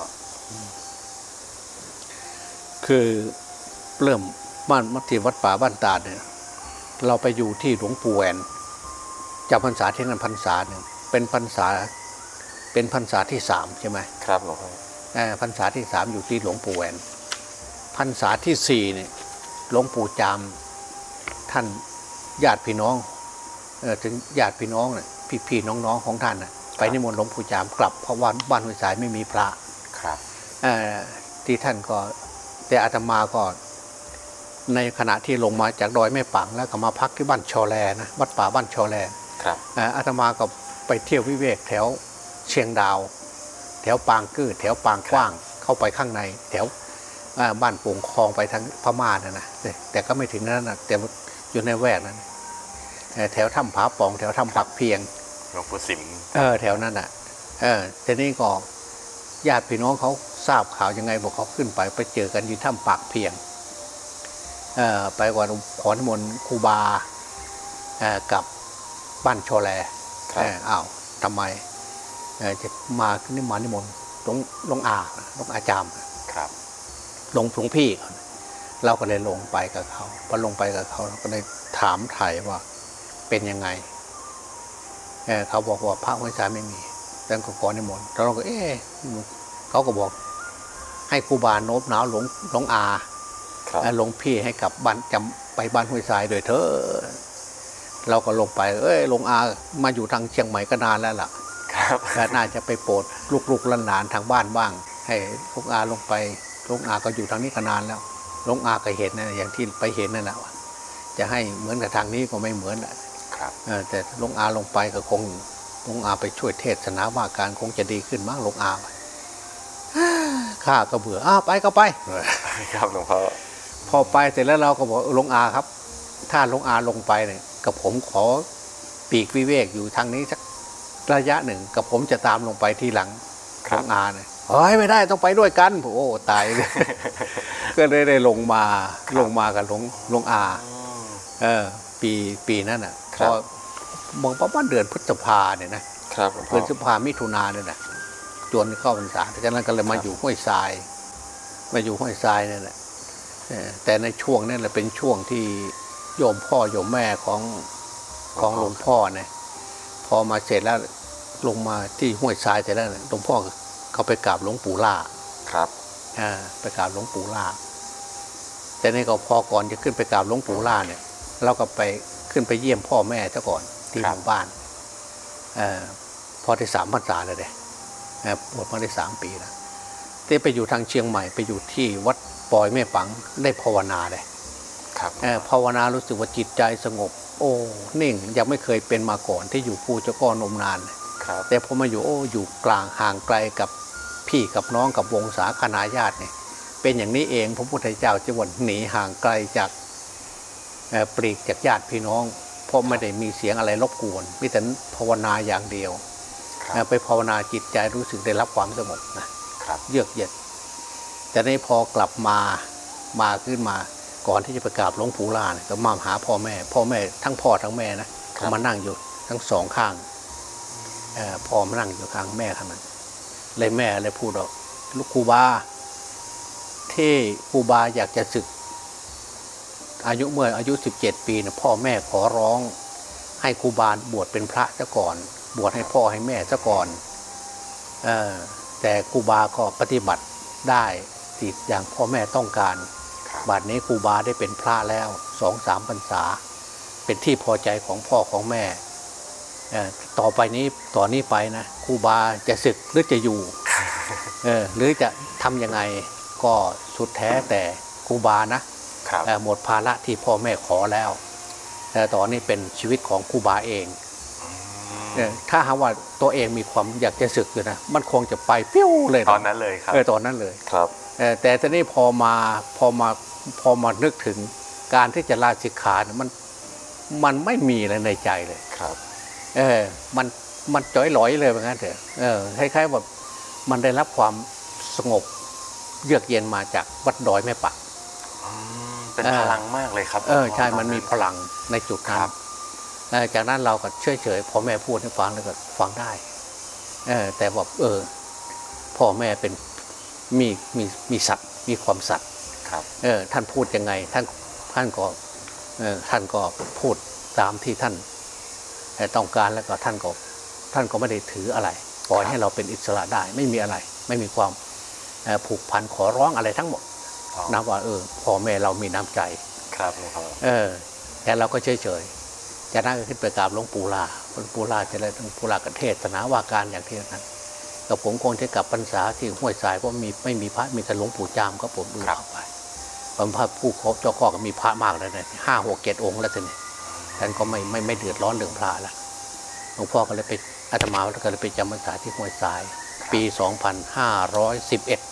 คือเริ่มบ้านมัธยวัดป่าบ้านตาดเนี่ยเราไปอยู่ที่หลวงปู่แหวนจำพรรษาที่นั่นพรรษาหนึ่งเป็นพรรษาเป็นพรรษาที่สามใช่ไหมครับหลวงพ่อพรรษาที่สามอยู่ที่หลวงปู่แหวนพรรษาที่สี่เนี่ยหลวงปู่จามท่านญาติพี่น้องเออถึงญาติพี่น้องเนี่ยพี่พี่น้องๆของท่านน่ะไปนิมนต์หลวงปู่จามกลับเพราะว่าบ้านห้วยสายไม่มีพระครับเออที่ท่านก็แต่อาตมาก็ในขณะที่ลงมาจากดอยแม่ปังแล้วก็มาพักที่บ้านชอแลนะวัดป่าบ้านชอแลครับอาตมาก็ไปเที่ยววิเวกแถวเชียงดาวแถวปางกื้อแถวปางกว้างเข้าไปข้างในแถวบ้านโป่งคลองไปทางพม่านะนะแต่ก็ไม่ถึงนั้นนะแต่อยู่ในแวกนั้นแถวถ้ำผาปองแถวถ้ำผักเพียงหลวงปู่สิมเออแถวนั้นอ่ะเออแต่นี่ก็ญาติพี่น้องเขาทราบข่าวยังไงบอกเขาขึ้นไปไปเจอกันที่ถ้ำผักเพียงเออไปก่อนขอนิมนต์ครูบาเออกับบ้านชอแลเอออ้าวทำไมเออจะมาขึ้นนิมนต์นิมนต์หลวงหลวงอาหลวงอาจามครับลงหลวงพี่เราก็เลยลงไปกับเขาพอลงไปกับเขาเราก็เลยถามไถ่ว่าเป็นยังไงเออเขาบอกว่าพระห้วยสายไม่มีแต่ก็ขอนิมนต์แล้วเราก็เอ๊ะเขาก็บอกให้ครูบาโน้มน้าวหลวงหลวงอาหลวงพี่ให้กลับบ้านจำไปบ้านห้วยทรายโดยเถอะเราก็ลงไปเอ้ยหลวงอามาอยู่ทางเชียงใหม่ก็นานแล้วล่ะครับน่าจะไปโปรดลูกๆหลานทางบ้านบ้างให้หลวงอาลงไปหลวงอาก็อยู่ทางนี้ก็นานแล้วหลวงอาก็เห็นนะอย่างที่ไปเห็นนั่นแหละจะให้เหมือนกับทางนี้ก็ไม่เหมือนแหละแต่หลวงอาลงไปก็คงหลวงอาไปช่วยเทศนาว่าการคงจะดีขึ้นมั้งหลวงอาข้าก็เบื่ออ้าไปก็ไปครับหลวงพ่อพอไปเสร็จแล้วเราก็บอกหลวงอาครับถ้าหลวงอาลงไปเนี่ยกับผมขอปีกวิเวกอยู่ทางนี้สักระยะหนึ่งกับผมจะตามลงไปทีหลังหลวงอาเนี่ยเฮ้ยไม่ได้ต้องไปด้วยกันโอ้ตายเลยก็เลยได้ลงมาลงมากับหลวงหลวงอาเออปีปีนั้นอ่ะพอมองประมาณเดือนพฤษภาเนี่ยนะครับเดือนพฤษภามิถุนาเนี่ยนะจวนเข้าพรรษาจากนั้นก็เลยมาอยู่ห้วยทรายมาอยู่ห้วยทรายนี่แหละแต่ในช่วงนั้นแหละเป็นช่วงที่โยมพ่อโยมแม่ของของหลวงพ่อเนี่ยพอมาเสร็จแล้วลงมาที่ห้วยทรายเสร็จแล้วหลวงพ่อเขาไปกราบหลวงปู่ล่าครับอ่าไปกราบหลวงปู่ล่าแต่นี่ก็พอก่อนจะขึ้นไปกราบหลวงปู่ล่าเนี่ยเราก็ไปขึ้นไปเยี่ยมพ่อแม่ซะก่อนที่หมู่บ้านเอ่อพอได้สามพรรษาเลยเด้บวชมาได้สามปีแล้วที่ไปอยู่ทางเชียงใหม่ไปอยู่ที่วัดปอยแม่ปังได้ภาวนาเลยครับภาวนารู้สึกว่าจิตใจสงบโอ้นิ่งยังไม่เคยเป็นมาก่อนที่อยู่ภูเจ้าก้อนมนานแต่พอมาอยู่โอ้อยู่กลางห่างไกลกับพี่กับน้องกับวงศาคณาญาติเนี่ยเป็นอย่างนี้เองพระพุทธเจ้าจะวันหนีห่างไกลจากปลีกจากญาติพี่น้องเพราะไม่ได้มีเสียงอะไรรบกวนมีแต่ภาวนาอย่างเดียวไปภาวนาจิตใจรู้สึกได้รับความสงบนะเยือกเย็นแต่ในพอกลับมามาขึ้นมาก่อนที่จะไปกราบหลวงปู่ล่าเนี่ยก็มาหาพ่อแม่พ่อแม่ทั้งพ่อทั้งแม่นะมานั่งอยู่ทั้งสองข้างพ่อมานั่งอยู่ข้างแม่ข้างนั้นเลยแม่เลยพูดว่าลูกครูบาที่ครูบาอยากจะศึกอายุเมื่ออายุสิบเจ็ดปีเนี่ยพ่อแม่ขอร้องให้ครูบาบวชเป็นพระซะก่อนบวชให้พ่อให้แม่ซะก่อนเออแต่ครูบาก็ปฏิบัติได้ติดอย่างพ่อแม่ต้องการบัดนี้ครูบาได้เป็นพระแล้วสองสามพรรษาเป็นที่พอใจของพ่อของแม่ต่อไปนี้ต่อนนี้ไปนะครูบาจะศึกหรือจะอยู่เออหรือจะทำยังไงก็สุดแท้แต่ครูบานะหมดภาระที่พ่อแม่ขอแล้วแต่ตอนนี้เป็นชีวิตของครูบาเองถ้าหากว่าตัวเองมีความอยากจะศึกอยู่นะมันคงจะไปปิ้วเลยตอนนั้นเลยครับเออตอนนั้นเลยครับแต่ตอนนี้พอมาพอมาพอมานึกถึงการที่จะลาสิกขาเนี่ยมันมันไม่มีอะไรในใจเลยครับเออมันมันจ่อยหลอยเลยแบบนั้นเถอะเออคล้ายๆแบบมันได้รับความสงบเยือกเย็นมาจากวัดดอยแม่ปักเป็นพลังมากเลยครับเออใช่มันมีพลังในจุดนั้นจากนั้นเราก็เฉยๆพ่อแม่พูดให้ฟังแล้วก็ฟังได้เออแต่แบบเออพ่อแม่เป็นมีมีมีสัตว์มีความสัตย์ครับเออท่านพูดยังไงท่านท่านก็เออท่านก็พูดตามที่ท่านต้องการแล้วก็ท่านก็ท่านก็ไม่ได้ถืออะไรปล่อยให้เราเป็นอิสระได้ไม่มีอะไรไม่มีความผูกพันขอร้องอะไรทั้งหมดนะว่าเออพ่อแม่เรามีน้ำใจครับหลวงพ่อเออแต่เราก็เฉยเฉยจะนั่งขึ้นไปกราบหลวงปู่ลาหลวงปู่ลาจะเลยหลวงปู่ลากเทศนาว่าการอย่างที่นั้นกับผมคงจะกลับพรรษาที่ห้วยทรายเพราะมีไม่มีพระมีแต่หลวงปู่จามก็ผมดูเข้าไปบรรพผู้ครบเจ้าข้อก็มีพระมากเลยนะห้าหกเจ็ดองค์แล้วทีนี้ท่านก็ไม่ไม่ไม่เดือดร้อนเรื่องพระละหลวงพ่อก็เลยไปอาตมาก็เลยไปจำพรรษาที่ห้วยทรายปีสองพันห้าร้อยสิบเอ็ด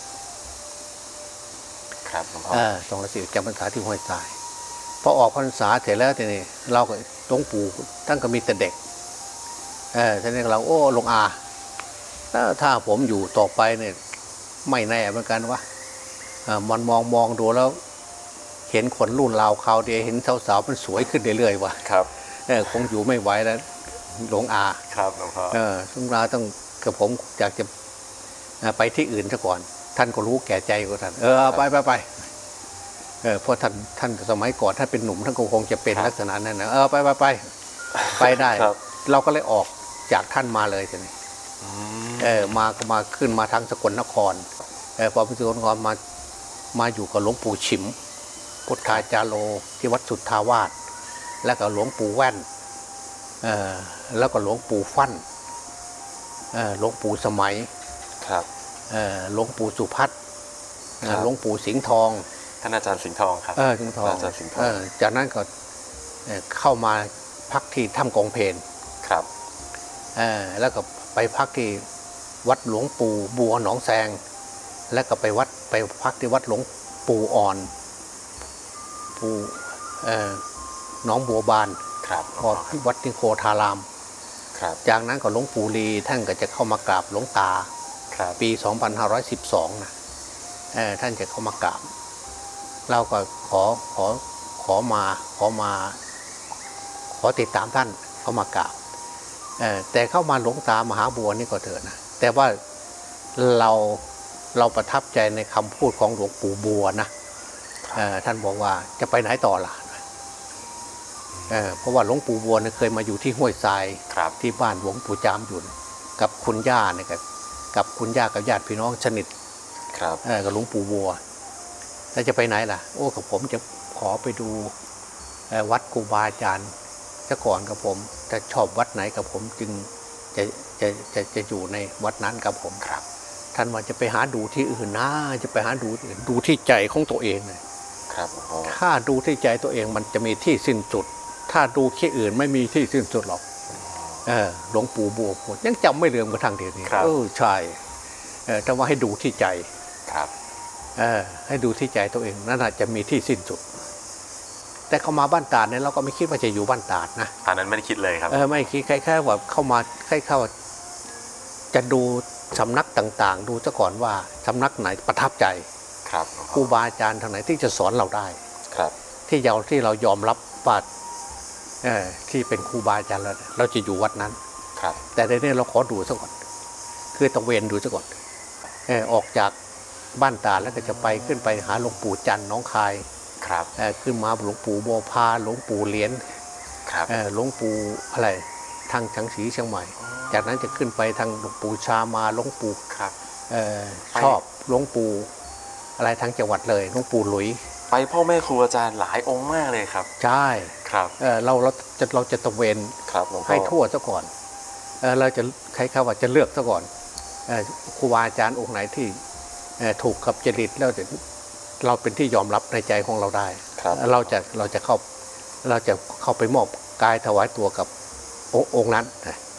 ครับหลวงพ่อเออสองพันสิบจำพรรษาที่ห้วยทรายพอออกพรรษาเสร็จแล้วทีนี้เราก็หลวงปู่ท่านก็มีแต่เด็กเออทีนี้เราโอ้หลวงอาถ้าผมอยู่ต่อไปเนี่ยไม่แน่เหมือนกันวะมันมองมองดูแล้วเห็นคนรุ่นราวเขาเดียวเห็นสาวๆมันสวยขึ้นเรื่อยๆว่ะครับเออคงอยู่ไม่ไหวแล้วหลวงอาครับหลวงพ่อเออหลวงอาต้องกับผมอยากจะไปที่อื่นซะก่อนท่านก็รู้แก่ใจของท่านเออไปไปไปเออเพราะท่านท่านสมัยก่อนท่านเป็นหนุ่มท่านก็คงจะเป็นลักษณะนั้นนะเออไปไปไปไปได้เราก็เลยออกจากท่านมาเลยทีนี้เออมาก็มาขึ้นมาทางสกลนครเออพอไปสกลนครมามาอยู่กับหลวงปู่ฉิมพุทธาจารโลที่วัดสุทธาวาสแล้วก็หลวงปู่แว่นเออแล้วก็หลวงปู่ฟั่นเออหลวงปู่สมัยครับเออหลวงปู่สุพัฒน์หลวงปู่สิงห์ทองท่านอาจารย์สิงห์ทองครับเออสิงห์ทองอาจารย์สิงห์ทองจากนั้นก็เข้ามาพักที่ถ้ำกองเพลครับเออแล้วก็ไปพักที่วัดหลวงปู่บัวหนองแซงแล้วก็ไปวัดไปพักที่วัดหลวงปู่อ่อนปู่เอ่อหนองบัวบานครับพอที่วัดนิโคธารามครับจากนั้นก็หลวงปู่ลีท่านก็จะเข้ามากราบหลวงตาปีสองพันห้าร้อยสิบสองนะเออท่านจะเข้ามากราบเราก็ขอขอขอมาขอมาขอติดตามท่านเข้ามากราบแต่เข้ามาหลวงตามหาบัวนี่ก็เถอะนะแต่ว่าเราเราประทับใจในคำพูดของหลวงปู่บัวนะท่านบอกว่าจะไปไหนต่อล่ะเ, เพราะว่าหลวงปู่บัวเนี่ยเคยมาอยู่ที่ห้วยทรายที่บ้านหลวงปู่จามอยู่กับคุณย่าเนี่ยกับกับคุณย่ากับญาติพี่น้องสนิทกับหลวงปู่บัวแล้วจะไปไหนล่ะโอ้กับผมจะขอไปดูวัดครูบาอาจารย์ซะก่อนกับผมจะชอบวัดไหนกับผมจึงจะจะจะจะอยู่ในวัดนั้นกับผมครับท่านว่าจะไปหาดูที่อื่นนะจะไปหาดูอื่นดูที่ใจของตัวเองเลยครับถ้าดูที่ใจตัวเองมันจะมีที่สิ้นสุดถ้าดูที่อื่นไม่มีที่สิ้นสุดหรอกเออหลวงปู่บัวพูดยังจำไม่ลืมกระทั่งเดี๋ยวนี้เออใช่เออแต่ว่าให้ดูที่ใจครับเออให้ดูที่ใจตัวเองนั่นอาจจะมีที่สิ้นสุดแต่เข้ามาบ้านตาดเนี่ยเราก็ไม่คิดว่าจะอยู่บ้านตาดนะตอนนั้นไม่ได้คิดเลยครับเออไม่คิดแค่แค่ว่าเข้ามาแค่เข้าจะดูสำนักต่างๆดูซะก่อนว่าสำนักไหนประทับใจครับครูบาอาจารย์ทางไหนที่จะสอนเราได้ครับที่เราที่เรายอมรับว่าเออที่เป็นครูบาอาจารย์เราเราจะอยู่วัดนั้นครับแต่ในนี้เราขอดูซะก่อนคือตะเวนดูซะก่อนเออออกจากบ้านตาแล้วก็จะไปขึ้นไปหาหลวงปู่จันทร์น้องคายครับเออขึ้นมาหลวงปู่โบพาหลวงปู่เหรียญครับเออหลวงปู่อะไรทางชังศรีเชียงใหม่จากนั้นจะขึ้นไปทางหลวงปู่ชามาหลวงปู่ครับเออชอบหลวงปู่อะไรทางจังหวัดเลยหลวงปู่หลุยไปพ่อแม่ครูอาจารย์หลายองค์มากเลยครับใช่ครับเออเราเราจะเราจะตะเวนให้ทั่วซะก่อนเออเราจะใครเขาว่าจะเลือกซะก่อนเออครูบาอาจารย์องค์ไหนที่ถูกกับจริตแล้วเราเป็นที่ยอมรับในใจของเราได้เราจะเราจะเข้าเราจะเข้าไปมอบกายถวายตัวกับองค์นั้น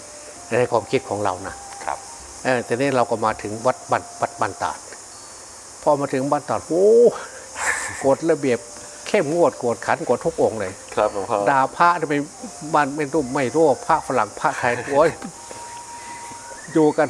ในความคิดของเรานะครับเออแต่นี้เราก็มาถึงวัดบ้านวัดบ้านตาดพอมาถึงบ้านตาดโอ้กฎระเบียบเข้มงวดกวดขันกวดทุกองค์เลยครับหลวงพ่อด่าพระจะไปบ้านเป็นรูปไม่รู้พระฝรั่งพระไทยโอ้ยอยู่กัน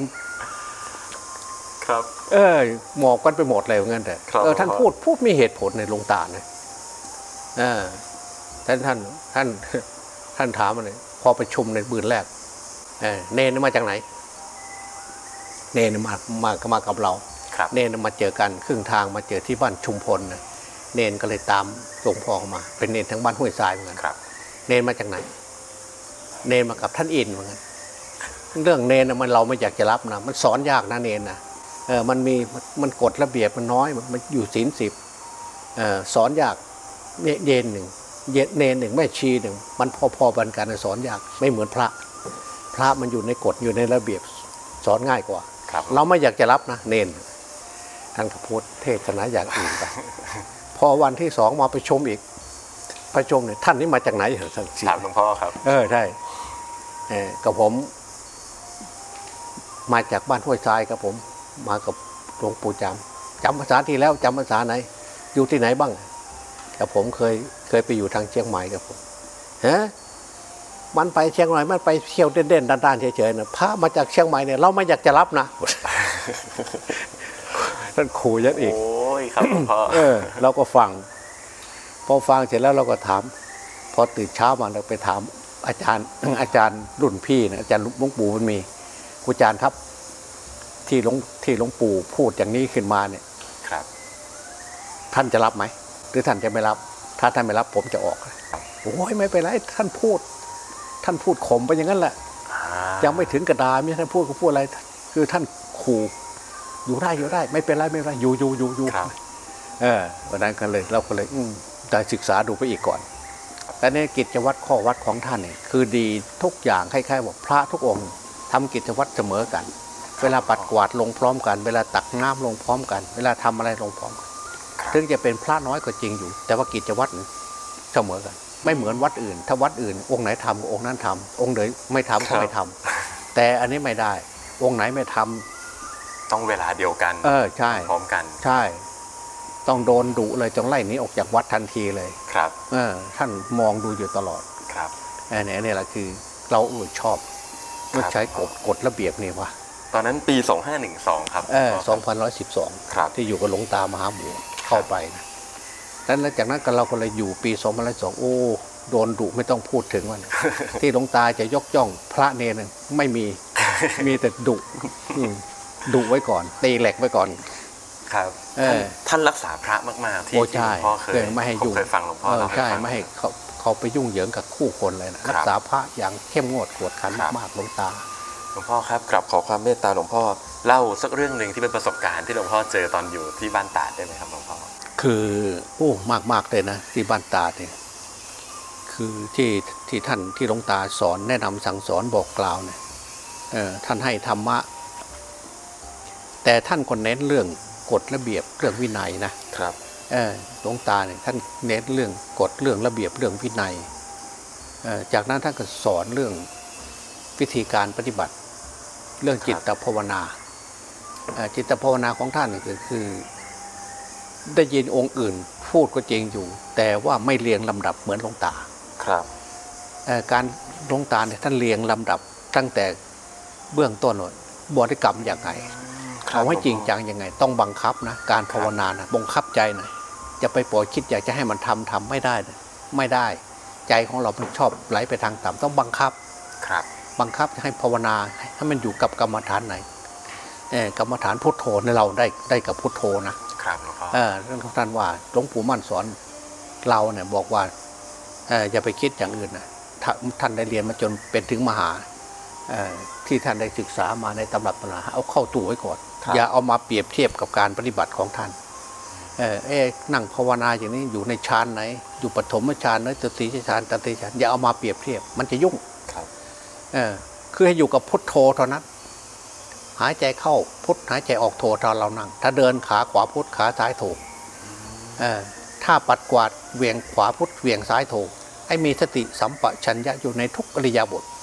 ครับเออหมอบกันไปหมดเลยงั้นแต่เออท่านพูดพูดมีเหตุผลในหลวงตาเนี่ยเออท่านท่านท่านท่านถามมาเลยพอประชุมในบืนแรกเออเนนมาจากไหนเนนมามาก็มากับเราเนนมาเจอกันครึ่งทางมาเจอที่บ้านชุมพลนะเนนก็เลยตามหลวงพ่อมาเป็นเนนทั้งบ้านห้วยทรายเหมือนกันเนนมาจากไหนเนนมากับท่านอินเหมือนกันเรื่องเนนมันเราไม่อยากจะรับนะมันสอนยากนะเนนนะเออมันมีมันกฎระเบียบมันน้อยมันอยู่ศีลสิบเออสอนยากเย็นหนึ่งเย็นเนนหนึ่งแม่ชีหนึ่งมันพอๆกันการสอนยากไม่เหมือนพระพระมันอยู่ในกฎอยู่ในระเบียบสอนง่ายกว่าเราไม่อยากจะรับนะเนนท่านก็พูดเทศนาอย่างอื่นไปพอวันที่สองมาประชุมอีกประชุมเนี่ยท่านนี้มาจากไหนเหรอท่านถามหลวงพ่อครับเออใช่เออกับผมมาจากบ้านห้วยทรายครับผมมากับหลวงปู่จำจำภาษาที่แล้วจำภาษาไหนอยู่ที่ไหนบ้างกับผมเคยเคยไปอยู่ทางเชียงใหม่กับผมฮะมันไปเชียงใหม่มันไปเที่ยวเด่นๆด้านๆเฉยๆนะพระมาจากเชียงใหม่เนี่ยเราไม่อยากจะรับนะท่านขู่ยัดอีกโอ้ยครับพ่อเออเราก็ฟังพอฟังเสร็จแล้วเราก็ถามพอตื่นเช้ามาเราไปถามอาจารย์อาจารย์รุ่นพี่นะอาจารย์หลวงปู่มันมีครูอาจารย์ครับที่หลวงที่หลวงปู่พูดอย่างนี้ขึ้นมาเนี่ยครับท่านจะรับไหมหรือท่านจะไม่รับถ้าท่านไม่รับผมจะออกโอ้ยไม่เป็นไรท่านพูดท่านพูดข่มไปอย่างนั้นแหละยังไม่ถึงกระดาษไม่ท่านพูดก็พูดอะไรคือท่านขู่อยู่ได้อยู่ได้ไม่เป็นไรไม่เป็นไรอยู่อยู่อยู่อยู่เออวันนั้นกันเลยเราก็เลยได้ศึกษาดูไปอีกก่อนแต่ในกิจวัตรข้อวัดของท่านเนี่ยคือดีทุกอย่างคล้ายๆบอกพระทุกองค์ทำกิจวัตรเสมอกันเวลาปัดกวาดลงพร้อมกันเวลาตักน้ำลงพร้อมกันเวลาทำอะไรลงพร้อมกันถึงจะเป็นพระน้อยก็จริงอยู่แต่ว่ากิจวัตรเสมอกันไม่เหมือนวัดอื่นถ้าวัดอื่นองค์ไหนทำองค์นั้นทำองค์ไหนไม่ทำก็ไม่ทำแต่อันนี้ไม่ได้องค์ไหนไม่ทำต้องเวลาเดียวกันเออใช่พร้อมกันใช่ต้องโดนดุเลยจงไล่นี้ออกจากวัดทันทีเลยครับเออท่านมองดูอยู่ตลอดครับอันนี้นี่แหละคือเราเออชอบเมื่อใช้กฎกฎระเบียบนี่วะตอนนั้นปีสองพันห้าร้อยสิบสองครับเออสองพันหนึ่งร้อยสิบสองครับที่อยู่กับหลวงตามหาหมู่เข้าไปนะแล้วจากนั้นก็เราก็เลยอยู่ปีสองพันหนึ่งร้อยสิบสองโอ้โดนดุไม่ต้องพูดถึงวันที่หลวงตาจะยกย่องพระเนรไม่มีมีแต่ดุดุไว้ก่อนตีเหล็กไว้ก่อนครับท่านรักษาพระมากๆที่หลวงพ่อเคยไม่ให้ยุ่งเคยฟังหลวงพ่อใช่ไม่ให้เขาเขาไปยุ่งเหยิงกับคู่คนเลยนะรักษาพระอย่างเข้มงวดกวดขันมากหลวงตาหลวงพ่อครับกลับขอความเมตตาหลวงพ่อเล่าสักเรื่องหนึ่งที่เป็นประสบการณ์ที่หลวงพ่อเจอตอนอยู่ที่บ้านตาดได้ไหมครับหลวงพ่อคือโอ้มากมากเลยนะที่บ้านตาดเนี่ยคือที่ที่ท่านที่หลวงตาสอนแนะนำสั่งสอนบอกกล่าวเนี่ยเออท่านให้ธรรมะแต่ท่านก็เน้นเรื่องกฎระเบียบเรื่องวินัยนะครับเออหลวงตาเนี่ยท่านเน้นเรื่องกฎเรื่องระเบียบเรื่องวินัยเออจากนั้นท่านก็สอนเรื่องวิธีการปฏิบัติเรื่องจิตภาวนาจิตภาวนาของท่านก็คือได้ยินองค์อื่นพูดก็จริงอยู่แต่ว่าไม่เรียงลำดับเหมือนหลวงตาครับการหลวงตาเนี่ยท่านเรียงลำดับตั้งแต่เบื้องต้นเลยบริกรรมอย่างไรเอาให้จริงจังยังไงต้องบังคับนะการภาวนานะบังคับใจนะจะไปปล่อยคิดอยากจะให้มันทำทำไม่ได้ไม่ได้ใจของเรามันชอบไหลไปทางต่ำต้องบังคับครับบังคับให้ภาวนาให้มันอยู่กับกรรมฐานไหนกรรมฐานพุทโธในเราได้ได้กับพุทโธนะครับหลวงพ่อเออท่านว่าหลวงปู่มั่นสอนเราเนี่ยบอกว่าเอออย่าไปคิดอย่างอื่นนะท่านได้เรียนมาจนเป็นถึงมหาที่ท่านได้ศึกษามาในตำรับตำราเอาเข้าตู้ไว้ก่อนอย่าเอามาเปรียบเทียบกับการปฏิบัติของท่านเออเอ๊ะนั่งภาวนาอย่างนี้อยู่ในฌานไหนอยู่ปฐมฌานไหนตติฌานตติฌานอย่าเอามาเปรียบเทียบมันจะยุ่งเออคือให้อยู่กับพุทโธเท่านั้นหายใจเข้าพุทหายใจออกโธตอนเรานั่งถ้าเดินขาขวาพุทขาซ้ายโธเออถ้าปัดกวาดเวียงขวาพุทเวียงซ้ายโธให้มีสติสัมปชัญญะอยู่ในทุกอริยบท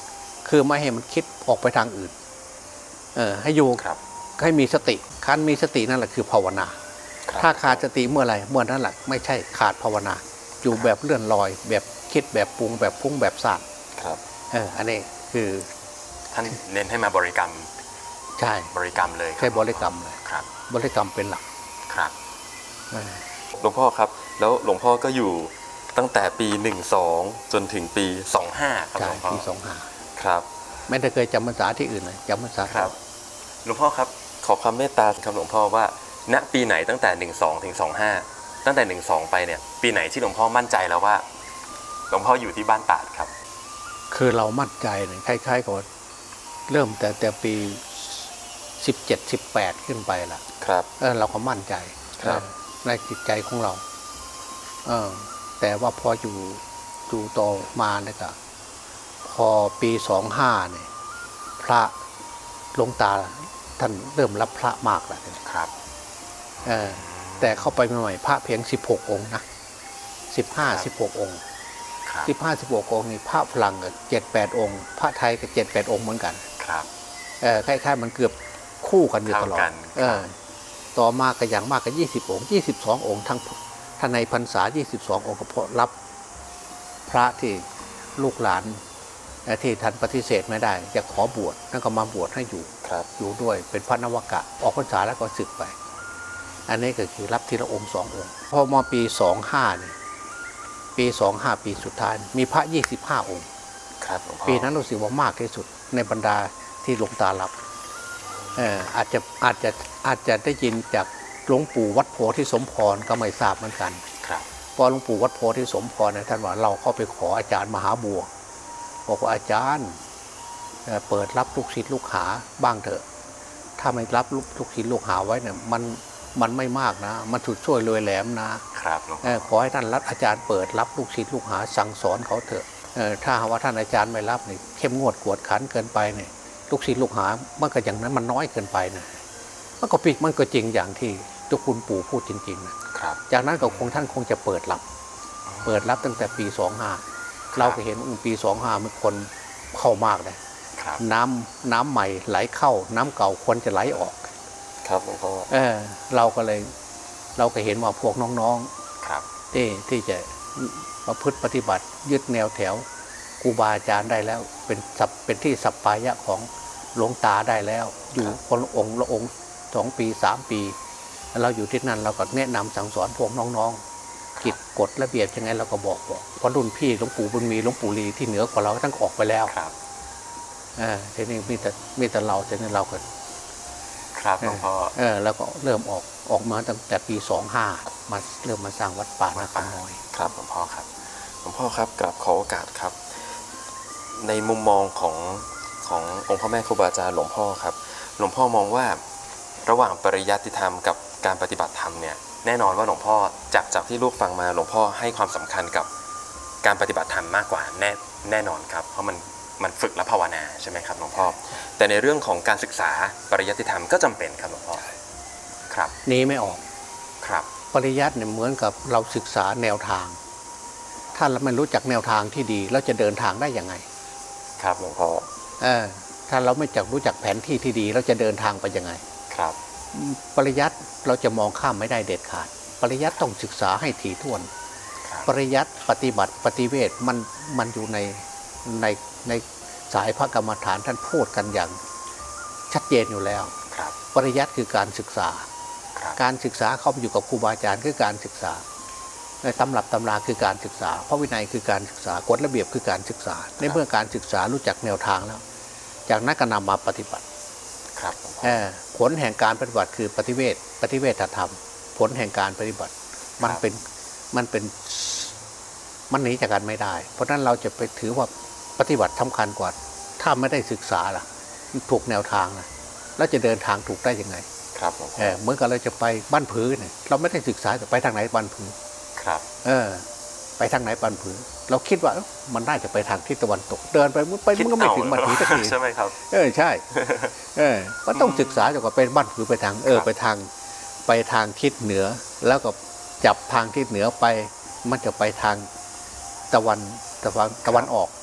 คือไม่ให้มันคิดออกไปทางอื่นเออให้อยู่ให้มีสติการมีสตินั่นแหละคือภาวนาถ้าขาดสติเมื่อไรเมื่อนั้นแหละไม่ใช่ขาดภาวนาอยู่แบบเลื่อนลอยแบบคิดแบบปรุงแบบพุ่งแบบสานครับเอออันนี้คือท่านเน้นให้มาบริกรรมใช่บริกรรมเลยใช่บริกรรมเลยครับบริกรรมเป็นหลักครับหลวงพ่อครับแล้วหลวงพ่อก็อยู่ตั้งแต่ปีหนึ่งสองจนถึงปีสองห้าครับหลวงพ่อปีสองห้าครับไม่ได้เคยจำพรรษาที่อื่นเลยจำพรรษาครับหลวงพ่อครับขอความเมตตาครับหลวงพ่อว่าณปีไหนตั้งแต่หนึ่งสองถึงสองห้าตั้งแต่หนึ่งสองไปเนี่ยปีไหนที่หลวงพ่อมั่นใจแล้วว่าหลวงพ่ออยู่ที่บ้านตาดครับคือเรามั่นใจเนี่ยคล้ายๆกับเริ่มแต่แต่ปีสิบเจ็ดสิบแปดขึ้นไปละครับเออเราก็มั่นใจในจิตใจของเราเออแต่ว่าพออยู่อยู่ต่อมาเนี่ยก็พอปีสองห้าเนี่ยพระหลวงตาท่านเริ่มรับพระมากแล้วครับเออแต่เข้าไปใหม่ๆพระเพียงสิบหกองค์นะสิบห้าสิบหกองค์สิบห้าสิบหกองค์นี่พระฝรั่งก็เจ็ดแปดองค์พระไทยก็เจ็ดแปดองค์เหมือนกันครับเออคล้ายๆมันเกือบคู่กันอยู่ตลอดเออต่อมาก็อย่างมากก็ยี่สิบองค์ยี่สิบสององค์ทั้งท่านในพรรษายี่สิบสององค์ก็เพราะรับพระที่ลูกหลานที่ท่านปฏิเสธไม่ได้จะขอบวชนั่นก็มาบวชให้อยู่อยู่ด้วยเป็นพระนวกะออกพรรษาแล้วก็สึกไปอันนี้ก็คือรับทีละองค์สององค์พอมาปีสองห้าเนี่ยปีสองห้าปีสุดท้ายมีพระยี่สิบห้าองค์ปีนั้นรู้สึกว่ามากที่สุดในบรรดาที่หลวงตารับเอออาจจะอาจจะอาจจะได้ยินจากหลวงปู่วัดโพธิสมพรก็ไม่ทราบเหมือนกันพอหลวงปู่วัดโพธิสมพรเนี่ยท่านว่าเราเข้าไปขออาจารย์มหาบัวบอกว่าอาจารย์เปิดรับลูกศิษย์ลูกหาบ้างเถอะถ้าไม่รับลูกศิษย์ลูกหาไว้เนี่ยมันมันไม่มากนะมันสุดช่วยรวยแหลมนะครับขอให้ท่านรับอาจารย์เปิดรับลูกศิษย์ลูกหาสั่งสอนเขาเถอะถ้าว่าท่านอาจารย์ไม่รับนี่เข้มงวดกวดขันเกินไปเนี่ยลูกศิษย์ลูกหามันก็อย่างนั้นมันน้อยเกินไปนะมันก็ปิดมันก็จริงอย่างที่เจ้าคุณปู่พูดจริงๆนะครับจากนั้นก็คงท่านคงจะเปิดรับเปิดรับตั้งแต่ปีสองห้าเราก็เห็นปีสองห้ามีคนเข้ามากเลยน้ำน้ำใหม่ไหลเข้าน้ำเก่าควรจะไหลออกครับหลวงพ่อเออเราก็เลยเราก็เห็นว่าพวกน้องๆที่ที่จะประพฤติปฏิบัติยึดแนวแถวครูบาอาจารย์ได้แล้วเป็นสับเป็นที่สัปปายะของหลวงตาได้แล้วอยู่คนละองค์ละองค์สองปีสามปีเราอยู่ที่นั่นเราก็แนะนำสั่งสอนพวกน้องๆกิจกฎระเบียบยังไงเราก็บอกบอกเพราะรุ่นพี่หลวงปู่บุญมีหลวงปู่ลีที่เหนือกว่าเราทั้งออกไปแล้วครับเออทีนี้มีแต่มีแต่เราทีนี้เราก็ครับหลวงพ่อเออแล้วก็เริ่มออกออกมาตั้งแต่ปีสองห้ามาเริ่มมาสร้างวัดป่านาคำน้อยครับหลวงพ่อครับหลวงพ่อครับกราบขอโอกาสครับในมุมมองของขององค์พ่อแม่ครูบาอาจารย์หลวงพ่อครับหลวงพ่อมองว่าระหว่างปริยัติธรรมกับการปฏิบัติธรรมเนี่ยแน่นอนว่าหลวงพ่อจากจากที่ลูกฟังมาหลวงพ่อให้ความสำคัญกับการปฏิบัติธรรมมากกว่าแน่แน่นอนครับเพราะมันมันฝึกและภาวนาใช่ไหมครับหลวงพ่อแต่ในเรื่องของการศึกษาปริยัติธรรมก็จำเป็นครับหลวงพ่อครับนี้ไม่ออกครับปริยัติเนี่ยเหมือนกับเราศึกษาแนวทางถ้าเราไม่รู้จักแนวทางที่ดีเราจะเดินทางได้ยังไงครับหลวงพ่อเออถ้าเราไม่จักรู้จักแผนที่ที่ดีเราจะเดินทางไปยังไงครับปริยัติเราจะมองข้ามไม่ได้เด็ดขาดปริยัติต้องศึกษาให้ถี่ถ้วนปริยัติปฏิบัติปฏิเวทมันมันอยู่ในในในสายพระกรรมฐานท่านพูดกันอย่างชัดเจนอยู่แล้วปริยัติคือการศึกษาการศึกษาเข้าไปอยู่กับครูบาอาจารย์คือการศึกษาในตำรับตำราคือการศึกษาพระวินัยคือการศึกษากฎระเบียบคือการศึกษาในเมื่อการศึกษารู้จักแนวทางแล้วจากนั้นก็นำมาปฏิบัติผลแห่งการปฏิบัติคือปฏิเวทปฏิเวทธรรมผลแห่งการปฏิบัติมันเป็นมันเป็นมันหนีจากกันไม่ได้เพราะนั้นเราจะไปถือว่าปฏิบัติสำคัญกว่าถ้าไม่ได้ศึกษาล่ะถูกแนวทางล่ะแล้วจะเดินทางถูกได้ยังไงครับเออเหมือนกับเราจะไปบ้านผือเนี่ยเราไม่ได้ศึกษาแต่ไปทางไหนบ้านผือครับเออไปทางไหนบ้านผือเราคิดว่ามันน่าจะไปทางทิศตะวันตกเดินไปมันไปมันก็ไม่ถึงบ้านผือสักทีใช่ไหมครับเออใช่เออก็ต้องศึกษาจากว่าเป็นบ้านผือไปทางเออไปทางไปทางทิศเหนือแล้วก็จับทางทิศเหนือไปมันจะไปทางตะวันตะวันตะวันออก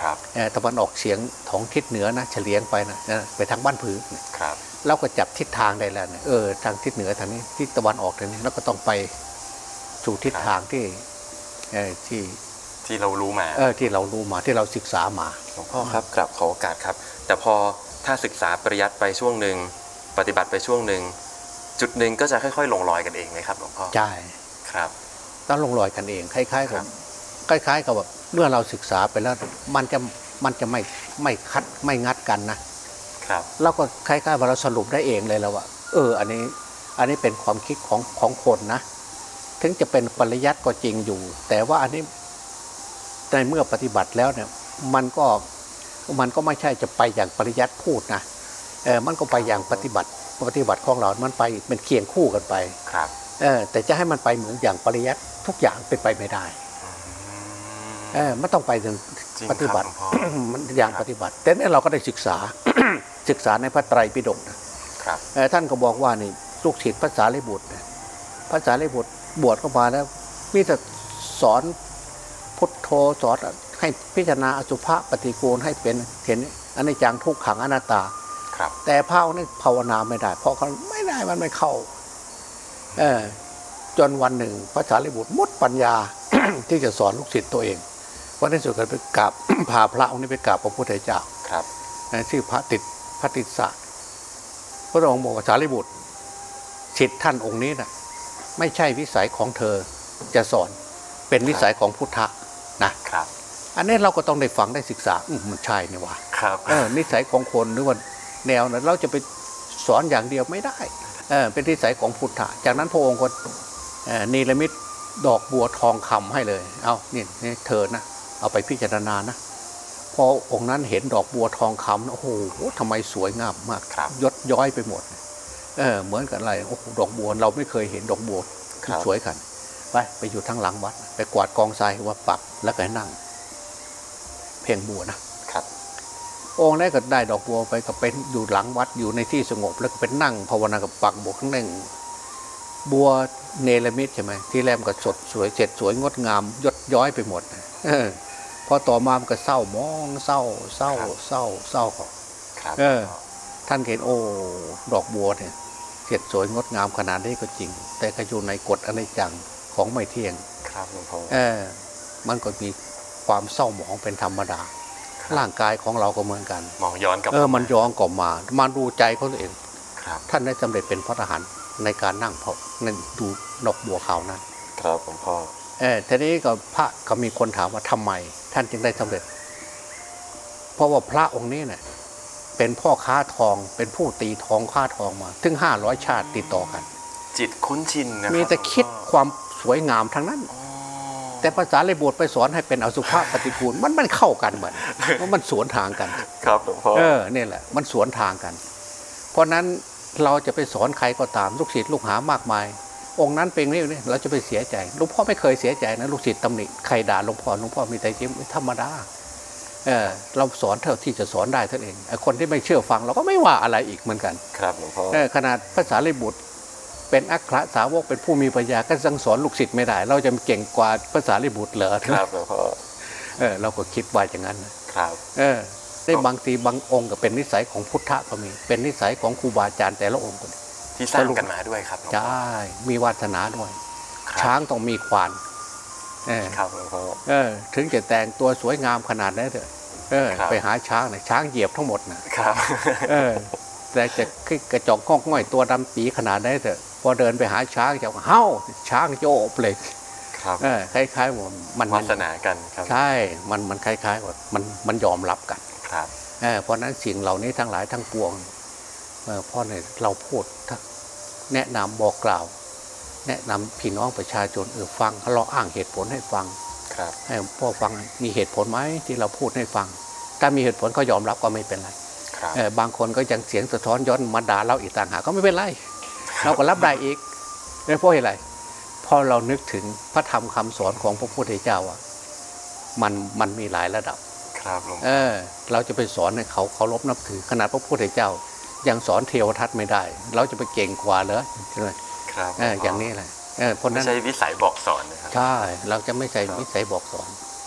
ครับตะวันออกเฉียงของทิศเหนือนะเฉลียงไปนะไปทางบ้านผือครับเราก็จับทิศทางได้แล้วเนี่ยเออทางทิศเหนือทางนี้ทิศตะวันออกทางนี้แล้วก็ต้องไปสู่ทิศทางที่เออที่ที่เรารู้มาเออที่เรารู้มาที่เราศึกษามาหลวงพ่อครับกลับขอโอกาสครับแต่พอถ้าศึกษาปริยัติไปช่วงหนึ่งปฏิบัติไปช่วงหนึ่งจุดหนึ่งก็จะค่อยๆลงรอยกันเองไหมครับหลวงพ่อใช่ครับต้องลงรอยกันเองคล้ายๆกับคล้ายๆกับแบบเมื่อเราศึกษาไปแล้วมันจะมันจะไม่ไม่คัดไม่งัดกันนะครับเราก็คล้ายๆว่าเราสรุปได้เองเลยแล้วว่าเอออันนี้อันนี้เป็นความคิดของของคนนะถึงจะเป็นปริยัติก็จริงอยู่แต่ว่าอันนี้ในเมื่อปฏิบัติแล้วเนี่ยมันก็มันก็ไม่ใช่จะไปอย่างปริยัติพูดนะเออมันก็ไปอย่างปฏิบัติปฏิบัติของเรามันไปเป็นเคียงคู่กันไปครับเออแต่จะให้มันไปเหมือนอย่างปริยัติทุกอย่างเป็นไปไม่ได้เออมันต้องไปถึงปฏิบัติมันอย่างปฏิบัติแต่นี่เราก็ได้ศึกษา ศึกษาในพระไตรปิฎกนะครับท่านก็บอกว่านี่ลูกศิษย์พระสารีบุตรพระสารีบุตรบวชเข้ามาแล้วมีแต่สอนพุทโธสอนให้พิจารณาอสุภะปฏิกูลให้เป็นเห็นอนิจจังทุกขังอนัตตาแต่พระองค์นี่ภาวนาไม่ได้เพราะเขาไม่ได้มันไม่เข้าเออจนวันหนึ่งพระสารีบุตรมุดปัญญา ที่จะสอนลูกศิษย์ตัวเองวันที่สุดก็ไปกราบ พาพระองค์นี้ไปกราบพระพุทธเจ้าครับชื่อพระติดพระติสสะพระองค์บอกว่าสารีบุตรศิษย์ท่านองค์นี้นะไม่ใช่วิสัยของเธอจะสอนเป็นวิสัยของพุทธะนะครับอันนี้เราก็ต้องได้ฟังได้ศึกษาอืมมันใช่นี่ว่าครับเออนิสัยของคนหรือว่าแนวนั้นเราจะไปสอนอย่างเดียวไม่ได้เออเป็นนิสัยของพุทธะจากนั้นพระองค์ก็นิรมิตดอกบัวทองคำให้เลยเอานี่นี่เธอนะเอาไปพิจารณานะพอองค์นั้นเห็นดอกบัวทองคำโอ้โหทำไมสวยงามมากยศย้อยไปหมดเออเหมือนกันอะไรโอ้โหดอกบัวเราไม่เคยเห็นดอกบัวสวยกันไปไปอยู่ทั้งหลังวัดไปกวาดกองทรายว่าปักแล้วก็นั่งเพ่งบัวนะครับองค์แรกก็ได้ดอกบัวไปก็เป็นอยู่หลังวัดอยู่ในที่สงบแล้วก็เป็นนั่งภาวนากับปักบัวข้างหนึ่งบัวเนรมิตใช่ไหมที่แรกก็สดสวยเสร็จสวยงดงามยศย้อยไปหมดเออพอต่อมามันก็เศร้ามองเศร้าเศร้าเศร้าเศร้าเออท่านเห็นโอ้ดอกบัวเนี่ยเสร็จสวยงดงามขนาดนี้ก็จริงแต่ก็อยู่ในกฎอนิจจังของไม่เที่ยงครับหลวงพ่อเออมันก็มีความเศร้าหมองเป็นธรรมดาร่างกายของเราก็เหมือนกันมองย้อนกลับเออมันย้อนกลับมามาดูใจของตัวเองครับท่านได้สำเร็จเป็นพระอรหันต์ในการนั่งเพาะนั่งดูดอกบัวขาวนั้นครับหลวงพ่อเออทีนี้ก็พระก็มีคนถามว่าทำไมท่านจึงได้สำเร็จเพราะว่าพระองค์นี้เนี่ยเป็นพ่อค้าทองเป็นผู้ตีทองค้าทองมาถึงห้าร้อยชาติติดต่อกันจิตคุ้นชินนะครับมีแต่คิดความสวยงามทั้งนั้นแต่ภาษาเลยบทไปสอนให้เป็นอสุภะปฏิกูลมันมันเข้ากันเหมือนว่ามันสวนทางกันครับหลวงพ่อเออเนี่ยแหละมันสวนทางกันเพราะนั้นเราจะไปสอนใครก็ตามลูกศิษย์ลูกหามากมายองค์นั้นเป็นนี่นี่เราจะไปเสียใจหลวงพ่อไม่เคยเสียใจนะลูกศิษย์ตำหนิใครด่าหลวงพ่อหลวงพ่อมีแต่ยิ้มธรรมดาเออเราสอนเท่าที่จะสอนได้เท่านั้นเองไอ้คนที่ไม่เชื่อฟังเราก็ไม่ว่าอะไรอีกเหมือนกันครับหลวงพ่อเออขนาดภาษาลิบุตรเป็นอัครสาวกเป็นผู้มีปัญญาก็สั่งสอนลูกศิษย์ไม่ได้เราจะเก่งกว่าภาษาลิบุตรเหรอครับหลวงพ่อเออเราก็คิดว่าอย่างนั้นครับเออได้บางทีบางองค์ก็เป็นนิสัยของพุทธะก็มีเป็นนิสัยของครูบาอาจารย์แต่ละองค์ก็ที่สร้างกันมาด้วยครับใช่มีวาสนาด้วยช้างต้องมีควานเออครับหลวงพ่อเออถึงจะแต่งตัวสวยงามขนาดนั้นเถอะเออไปหาช้างเนี่ยช้างเหยียบทั้งหมดนะครับเออแต่จะกระจอกข้องง่อยตัวดำปีขนาดนั้นเถอะพอเดินไปหาช้างจะเฮ้าช้างโยบเลยครับเออคล้ายๆว่ามันวาสนากันครับใช่มันมันคล้ายๆว่ามันมันยอมรับกันครับเออเพราะนั้นสิ่งเหล่านี้ทั้งหลายทั้งปวงเออเพราะเนี่ยเราพูดแนะนำบอกกล่าวแนะนำพี่น้องประชาชนเออฟังเราอ้างเหตุผลให้ฟังครับให้พ่อฟังมีเหตุผลไหมที่เราพูดให้ฟังถ้ามีเหตุผลเขายอมรับก็ไม่เป็นไรเออบางคนก็ยังเสียงสะท้อนย้อนมาด่าเราอีกต่างหากก็ไม่เป็นไรเราก็รับได้อีกเพราะอะไรพอเรานึกถึงพระธรรมคำสอนของพระพุทธเจ้าอ่ะมันมันมีหลายระดับครับหลวงพ่อเออเราจะไปสอนให้เขาเคารพนับถือขนาดพระพุทธเจ้ายังสอนเทวทัตไม่ได้เราจะไปเก่งกว่าเหรอใช่ไหมครับเอออย่างนี้แหละเออคนนั้นไม่ใช่วิสัยบอกสอนนะครับใช่เราจะไม่ใช่วิสัยบอกสอน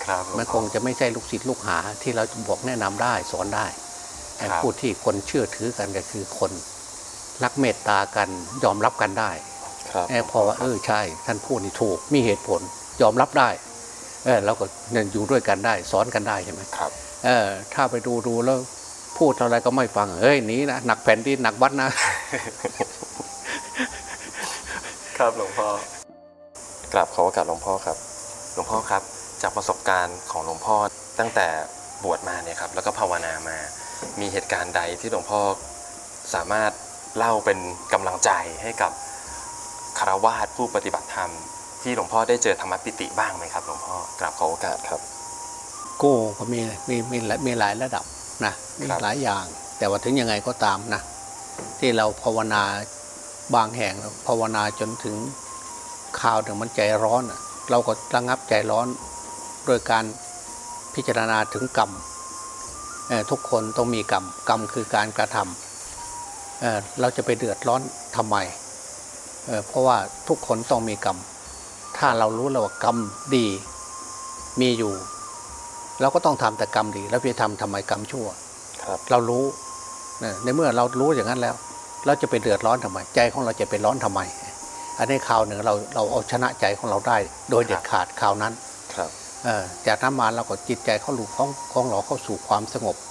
มันคงจะไม่ใช่ลูกศิษย์ลูกหาที่เราจะบอกแนะนำได้สอนได้ผู้ที่คนเชื่อถือกันก็คือคนรักเมตตากันยอมรับกันได้พอว่าเออใช่ท่านพูดนี่ถูกมีเหตุผลยอมรับได้เออเราก็เนี่ยอยู่ด้วยกันได้สอนกันได้ใช่ไหมครับเออถ้าไปดูดูแล้วพูดอะไรก็ไม่ฟังเฮ้ยนี้นะหนักแผ่นดินหนักวัดนะครับหลวงพ่อกราบขอโอกาสหลวงพ่อครับหลวงพ่อครับจากประสบการณ์ของหลวงพ่อตั้งแต่บวชมาเนี่ยครับแล้วก็ภาวนามามีเหตุการณ์ใดที่หลวงพ่อสามารถเล่าเป็นกำลังใจให้กับคฤหัสถ์ผู้ปฏิบัติธรรมที่หลวงพ่อได้เจอธรรมปิติบ้างไหมครับหลวงพ่อกราบขอโอกาสครับก็ก็มีมีมีมีหลายระดับนะมีหลายอย่างแต่ว่าถึงยังไงก็ตามนะที่เราภาวนาบางแห่งภาวนาจนถึงข่าวถึงมันใจร้อนเราก็ระงับใจร้อนโดยการพิจารณาถึงกรรมทุกคนต้องมีกรรมกรรมคือการกระทำ เ, เราจะไปเดือดร้อนทำไม เ, เพราะว่าทุกคนต้องมีกรรมถ้าเรารู้แล้วว่ากรรมดีมีอยู่เราก็ต้องทำแต่กรรมดีแล้วไปทำทำไมกรรมชั่วเรารู้ในเมื่อเรารู้อย่างนั้นแล้วเราจะไปเดือดร้อนทำไมใจของเราจะไปร้อนทำไมอันนี้ข่าวหนึ่งเราเราเอาชนะใจของเราได้โดยเด็ดขาดข่าวนั้นจากนั้นมาเราก็จิตใจเขาหลุดของของเราเข้าสู่ความสงบ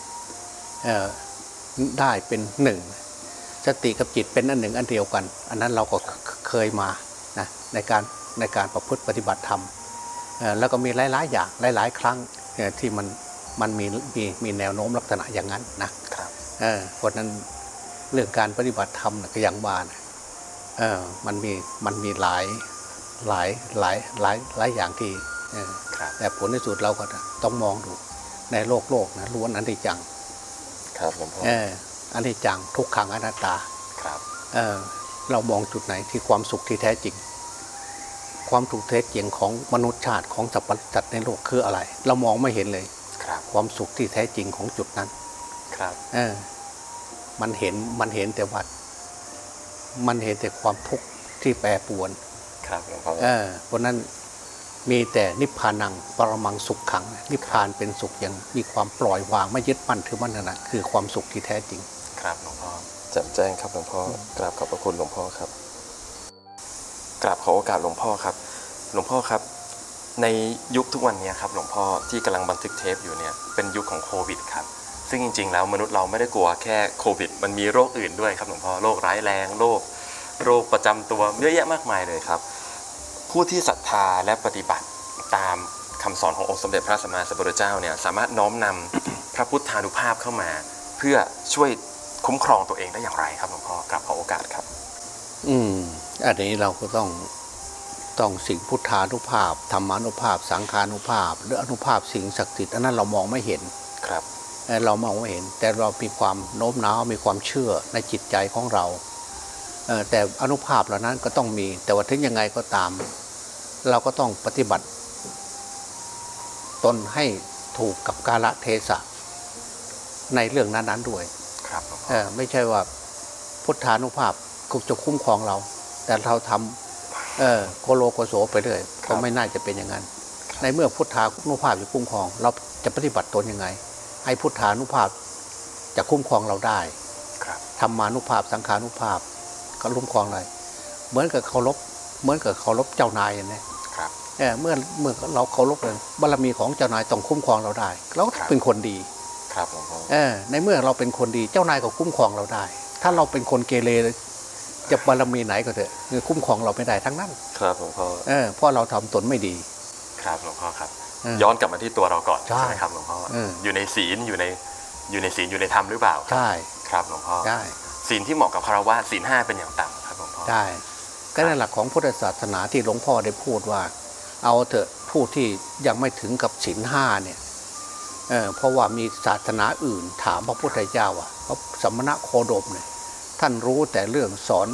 ได้เป็นหนึ่งสติกับจิตเป็นอันหนึ่งอันเดียวกันอันนั้นเราก็เคยมานะในการในการประพฤติปฏิบัติธรรมแล้วก็มีหลายๆอย่างหลายๆครั้งที่มันมันมีมีมีแนวโน้มลักษณะอย่างนั้นนะเพราะนั้นเรื่องการปฏิบัติธรรมก็อย่างว่านะมันมีมันมีหลายหลายหลายหลายหลายอย่างที่แต่ผลในสุดเราก็ต้องมองดูในโลกโลกนะล้วนอนิจจังครับหลวงพ่ออนิจจังทุกขังอนัตตาเ, เรามองจุดไหนที่ความสุขที่แท้จริงความถูกแท้จริงของมนุษย์ชาติของสรรพสัตว์ในโลกคืออะไรเรามองไม่เห็นเลยความสุขที่แท้จริงของจุดนั้นเออมันเห็นมันเห็นแต่ว่ามันเห็นแต่ความทุกข์ที่แปรปรวนเออเพราะนั้นมีแต่นิพพานังปรมังสุขขังนิพพานเป็นสุขอย่างมีความปล่อยวางไม่ยึดมั่นถือมั่นนะคือความสุขที่แท้จริงครับหลวงพ่อแจ่มแจ้งครับหลวงพ่อกราบขอบพระคุณหลวงพ่อครับกราบขอโอกาสหลวงพ่อครับหลวงพ่อครับในยุคทุกวันนี้ครับหลวงพ่อที่กำลังบันทึกเทปอยู่เนี่ยเป็นยุคของโควิดครับซึ่งจริงๆแล้วมนุษย์เราไม่ได้กลัวแค่โควิดมันมีโรคอื่นด้วยครับหลวงพ่อโรคร้ายแรงโรคโรคประจำตัวเยอะแยะมากมายเลยครับผู้ที่ศรัทธาและปฏิบัติตามคำสอนขององค์สมเด็จพระสัมมาสัมพุทธเจ้าเนี่ยสามารถน้อมนำพระพุทธานุภาพเข้ามาเพื่อช่วยคุ้มครองตัวเองได้อย่างไรครับหลวงพ่อกราบขอโอกาสครับอืมอันนี้เราก็ต้องต้องสิ่งพุทธานุภาพธรรมานุภาพสังฆานุภาพหรืออนุภาพสิ่งศักดิ์สิทธิ์อันนั้นเรามองไม่เห็นครับเรามองไม่เห็นแต่เรามีความโน้มน้าวมีความเชื่อในจิตใจของเราแต่อนุภาพเหล่านั้นก็ต้องมีแต่ว่าถึงยังไงก็ตามเราก็ต้องปฏิบัติตนให้ถูกกับกาลเทศะในเรื่องนั้นๆด้วยครับไม่ใช่ว่าพุทธานุภาพจะคุ้มครองเราแต่เราทำเออโกโลโกโสไปเรื่อยก็ไม่น่าจะเป็นอย่างนั้นในเมื่อพุทธานุภาพจะคุ้มครองเราจะปฏิบัติตนยังไงให้พุทธานุภาพจะคุ้มครองเราได้ธรรมานุภาพสังฆานุภาพก็คุ้มครองเลยเหมือนกับเคารพเหมือนกับเคารพเจ้านายอย่างนี้เออเมื่อเมื่อเราเคารพเลยบารมีของเจ้านายต้องคุ้มครองเราได้เราเป็นคนดีครับเออในเมื่อเราเป็นคนดีเจ้านายก็คุ้มครองเราได้ถ้าเราเป็นคนเกเรจะบารมีไหนก็เถอะคุ้มครองเราไม่ได้ทั้งนั้นครับหลวงพ่อเออเพราะเราทำตนไม่ดีครับหลวงพ่อครับย้อนกลับมาที่ตัวเราก่อนใช่ไหมครับหลวงพ่ออยู่ในศีลอยู่ในอยู่ในศีลอยู่ในธรรมหรือเปล่าใช่ครับหลวงพ่อใช่ศีลที่เหมาะกับคฤหัสถ์ศีลห้าเป็นอย่างต่ำครับหลวงพ่อใช่ก็ในหลักของพุทธศาสนาที่หลวงพ่อได้พูดว่าเอาเถอะผู้ที่ยังไม่ถึงกับศีลห้าเนี่ยเออเพราะว่ามีศาสนาอื่นถามพระพุทธเจ้าอ่ะพระสมณะโคดมเนี่ยท่านรู้แต่เรื่องสอน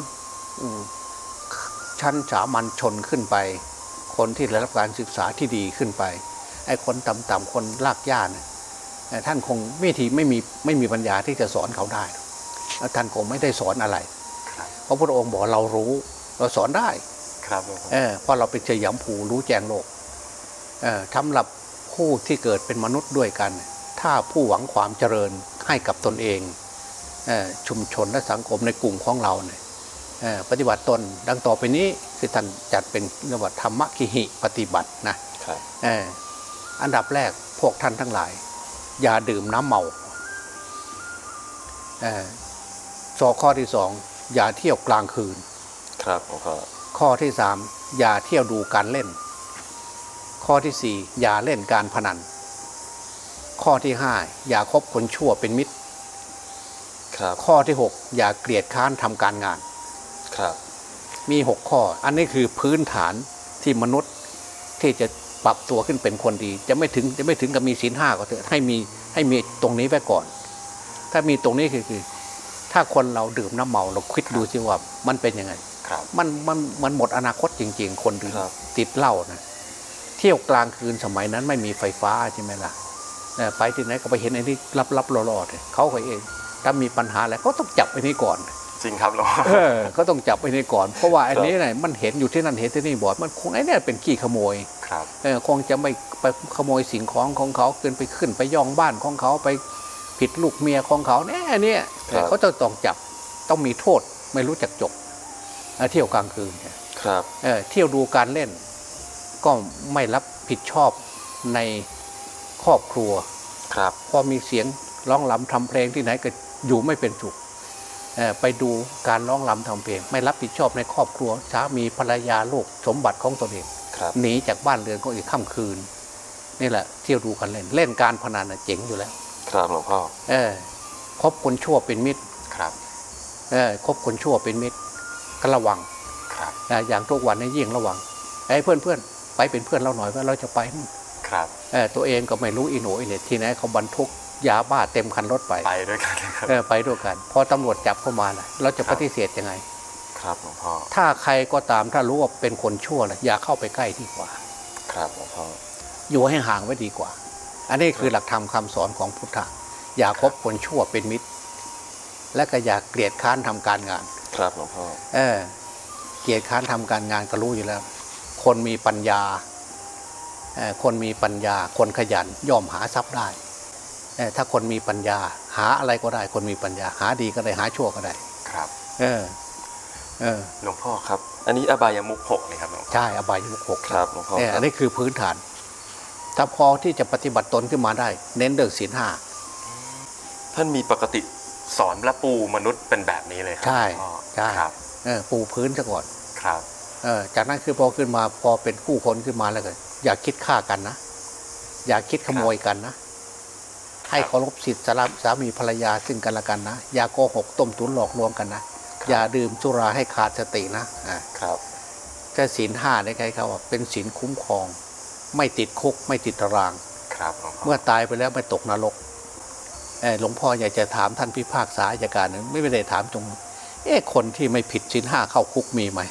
ชั้นสามัญชนขึ้นไปคนที่ได้รับการศึกษาที่ดีขึ้นไปไอ้คนต่ำๆคนลากย่าเนี่ยท่านคงไม่ทีไม่มีไม่มีปัญญาที่จะสอนเขาได้แล้วท่านคงไม่ได้สอนอะไรเพราะพระองค์บอกเรารู้เราสอนได้ครับเออเพราะเราเป็นเจยมภูรู้แจ้งโลกเออสำหรับคผู้ที่เกิดเป็นมนุษย์ด้วยกันถ้าผู้หวังความเจริญให้กับตนเองชุมชนและสังคมในกลุ่มของเราเนี่ยปฏิบัติตนดังต่อไปนี้คือท่านจัดเป็นเรียกว่าธรรมกิหิปฏิบัตินะอันดับแรกพวกท่านทั้งหลายอย่าดื่มน้ำเมาสอข้อที่สองอย่าเที่ยวกลางคืนครับข้อที่สามอย่าเที่ยวดูการเล่นข้อที่สี่อย่าเล่นการพนันข้อที่ห้าอย่าคบคนชั่วเป็นมิตรครับข้อที่หกอย่าเกลียดค้านทำการงานครับมีหกข้ออันนี้คือพื้นฐานที่มนุษย์ที่จะปรับตัวขึ้นเป็นคนดีจะไม่ถึงจะไม่ถึงกับมีศีลห้าก็เถอะให้มีให้มีตรงนี้ไว้ก่อนถ้ามีตรงนี้คือคือถ้าคนเราดื่มน้ำเมาเราคิดดูสิว่ามันเป็นยังไงมันมันมันหมดอนาคตจริงๆคนดื่มติดเหล้านะเที่ยวกลางคืนสมัยนั้นไม่มีไฟฟ้าใช่ไหมล่ะไปที่ไหนก็ไปเห็นไอ้นี่ลับๆรอๆเขาเองถ้ามีปัญหาอะไรก็ต้องจับไอ้นี่ก่อนจริงครับหลวงพ่อเออก็ต้องจับไอ้นี่ก่อนเพราะว่าไอ้นี้เนี่ยมันเห็นอยู่ที่นั่นเห็นที่นี่บ่อยมันคงไอ้นี่เป็นขี้ขโมยครับเออคงจะไม่ไปขโมยสิ่งของของเขาเกินไปขึ้นไปย่องบ้านของเขาไปผิดลูกเมียของเขาเนี่ยเนี่ยเขาจะต้องจับต้องมีโทษไม่รู้จักจบเที่ยวกลางคืนครับเออเที่ยวดูการเล่นก็ไม่รับผิดชอบในครอบครัวครับพอมีเสียงร้องรำทำเพลงที่ไหนก็อยู่ไม่เป็นสุขไปดูการร้องรำทำเพลงไม่รับผิดชอบในครอบครัวสามีภรรยาลูกสมบัติของตนเองหนีจากบ้านเรือนของอีกค่ำคืนนี่แหละเที่ยวดูกันเล่นเล่นการพนันเจ๋งอยู่แล้วครับหลวงพ่อเออคบคนชั่วเป็นมิตรครับเออคบคนชั่วเป็นมิตรก็ระวังครับอย่างทุกวันนี้ยิ่งระวังไอ้เพื่อนเพื่อนไปเป็นเพื่อนเราหน่อยว่าเราจะไปครับเออตัวเองก็ไม่รู้อีโหน่เนี่ยทีไหนเขาบรรทุกยาบ้าเต็มคันรถไปไปด้วยกันครับเออไปด้วยกันพอตำรวจจับเข้ามาล่ะเราจะปฏิเสธยังไงครับหลวงพ่อถ้าใครก็ตามถ้ารู้ว่าเป็นคนชั่วล่ะอย่าเข้าไปใกล้ดีกว่าครับหลวงพ่ออยู่ให้ห่างไว้ดีกว่าอันนี้คือหลักธรรมคาสอนของพุทธะอย่าคบคนชั่วเป็นมิตรและก็อย่าเกลียดค้านทำการงานครับหลวงพ่อเออเกลียดค้านทำการงานก็รู้อยู่แล้วคนมีปัญญาคนมีปัญญาคนขยันย่อมหาทรัพย์ได้ถ้าคนมีปัญญาหาอะไรก็ได้คนมีปัญญาหาดีก็ได้หาชั่วก็ได้ครับเออเออหลวงพ่อครับอันนี้อบายมุขหกเลยครับหลวงพ่อใช่อบายมุขหกครับหลวงพ่อเนี่ยอันนี้คือพื้นฐานถ้าพอที่จะปฏิบัติตนขึ้นมาได้เน้นเรื่องศีลห้าท่านมีปกติสอนและปูมนุษย์เป็นแบบนี้เลยครับใช่ใช่ครับเออปูพื้นซะก่อนครับเออจากนั้นคือพอขึ้นมาพอเป็นผู้คนขึ้นมาแล้วก็อย่าคิดฆ่ากันนะอย่าคิดขโมยกันนะให้เคารพสิทธิสามีภรรยาซึ่งกันและกันนะอย่าโกหกต้มตุ๋นหลอกลวงกันนะอย่าดื่มสุราให้ขาดสตินะอ่าครับแต่ศีลห้าได้ใครเขาว่าเป็นศีลคุ้มครองไม่ติดคุกไม่ติดตารางครับเมื่อตายไปแล้วไม่ตกนรกเออหลวงพ่ออยากจะถามท่านพิพากษาอัยการนึงไม่ได้ถามตรงเอ๊ะคนที่ไม่ผิดศีลห้าเข้าคุกมีไหม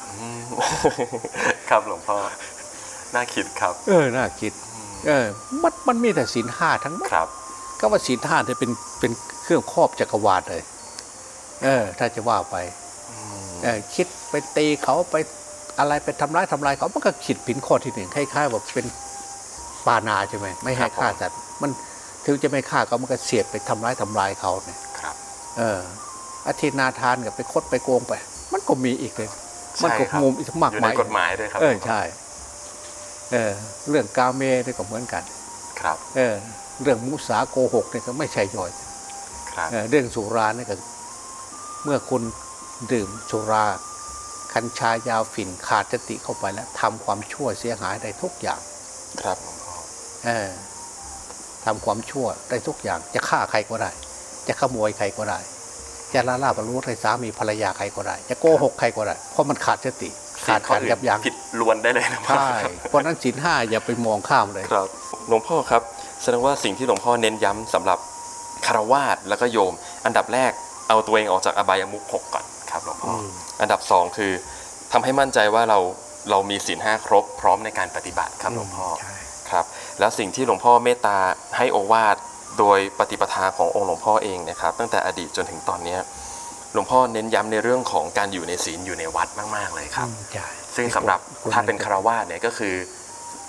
ครับหลวงพ่อน่าคิดครับเออน่าคิดเออมันมันมีแต่ศีลห้าทั้งหมดครับก็ว่าศีลห้าจะเป็นเป็นเครื่องครอบจักรวาลเลยเออถ้าจะว่าไปเออคิดไปตีเขาไปอะไรไปทำร้ายทำลายเขามันก็ขิดผินข้อที่หนึ่งคล้ายๆแบบเป็นปานาใช่ไหมไม่ให้ฆ่าสัตว์มันถึงจะไม่ฆ่าเขามันก็เสียดไปทำร้ายทำลายเขาเนี่ยครับเอออธินาทานกับไปคดไปโกงไปมันก็มีอีกเลยมันก็งมอีกมากมายอยู่ในกฎหมายด้วยครับเออใช่เออเรื่องกาเมนี่ก็เหมือนกันครับเออเรื่องมุสาโกหกนี่ก็ไม่ใช่ย่อยครับเรื่องสุรานี่ก็เมื่อคุณดื่มสุรากัญชายาฝิ่นขาดสติเข้าไปแล้วทำความชั่วเสียหายได้ทุกอย่างครับหลวงพ่อเออทำความชั่วได้ทุกอย่างจะฆ่าใครก็ได้จะขโมยใครก็ได้จะละลาบรู้ใครสามีภรรยาใครก็ได้จะโกหกใครก็ได้เพราะมันขาดสติขาดการยับยั้งผิดล้วนได้เลยนะใช่เพราะนั้นศีลห้าอย่าไปมองข้ามเลยครับหลวงพ่อครับแสดงว่าสิ่งที่หลวงพ่อเน้นย้ำสำหรับคฤหัสถ์แล้วก็โยมอันดับแรกเอาตัวเองออกจากอบายมุขหกก่อนครับหลวงพ่ออันดับสองคือทำให้มั่นใจว่าเราเรามีศีลห้าครบพร้อมในการปฏิบัติครับหลวงพ่อครับแล้วสิ่งที่หลวงพ่อเมตตาให้โอวาทโดยปฏิปทาขององค์หลวงพ่อเองนะครับตั้งแต่อดีตจนถึงตอนนี้หลวงพ่อเน้นย้ำในเรื่องของการอยู่ในศีลอยู่ในวัดมากๆเลยครับซึ่งสำหรับถ้าเป็นคฤหัสถ์เนี่ยก็คือ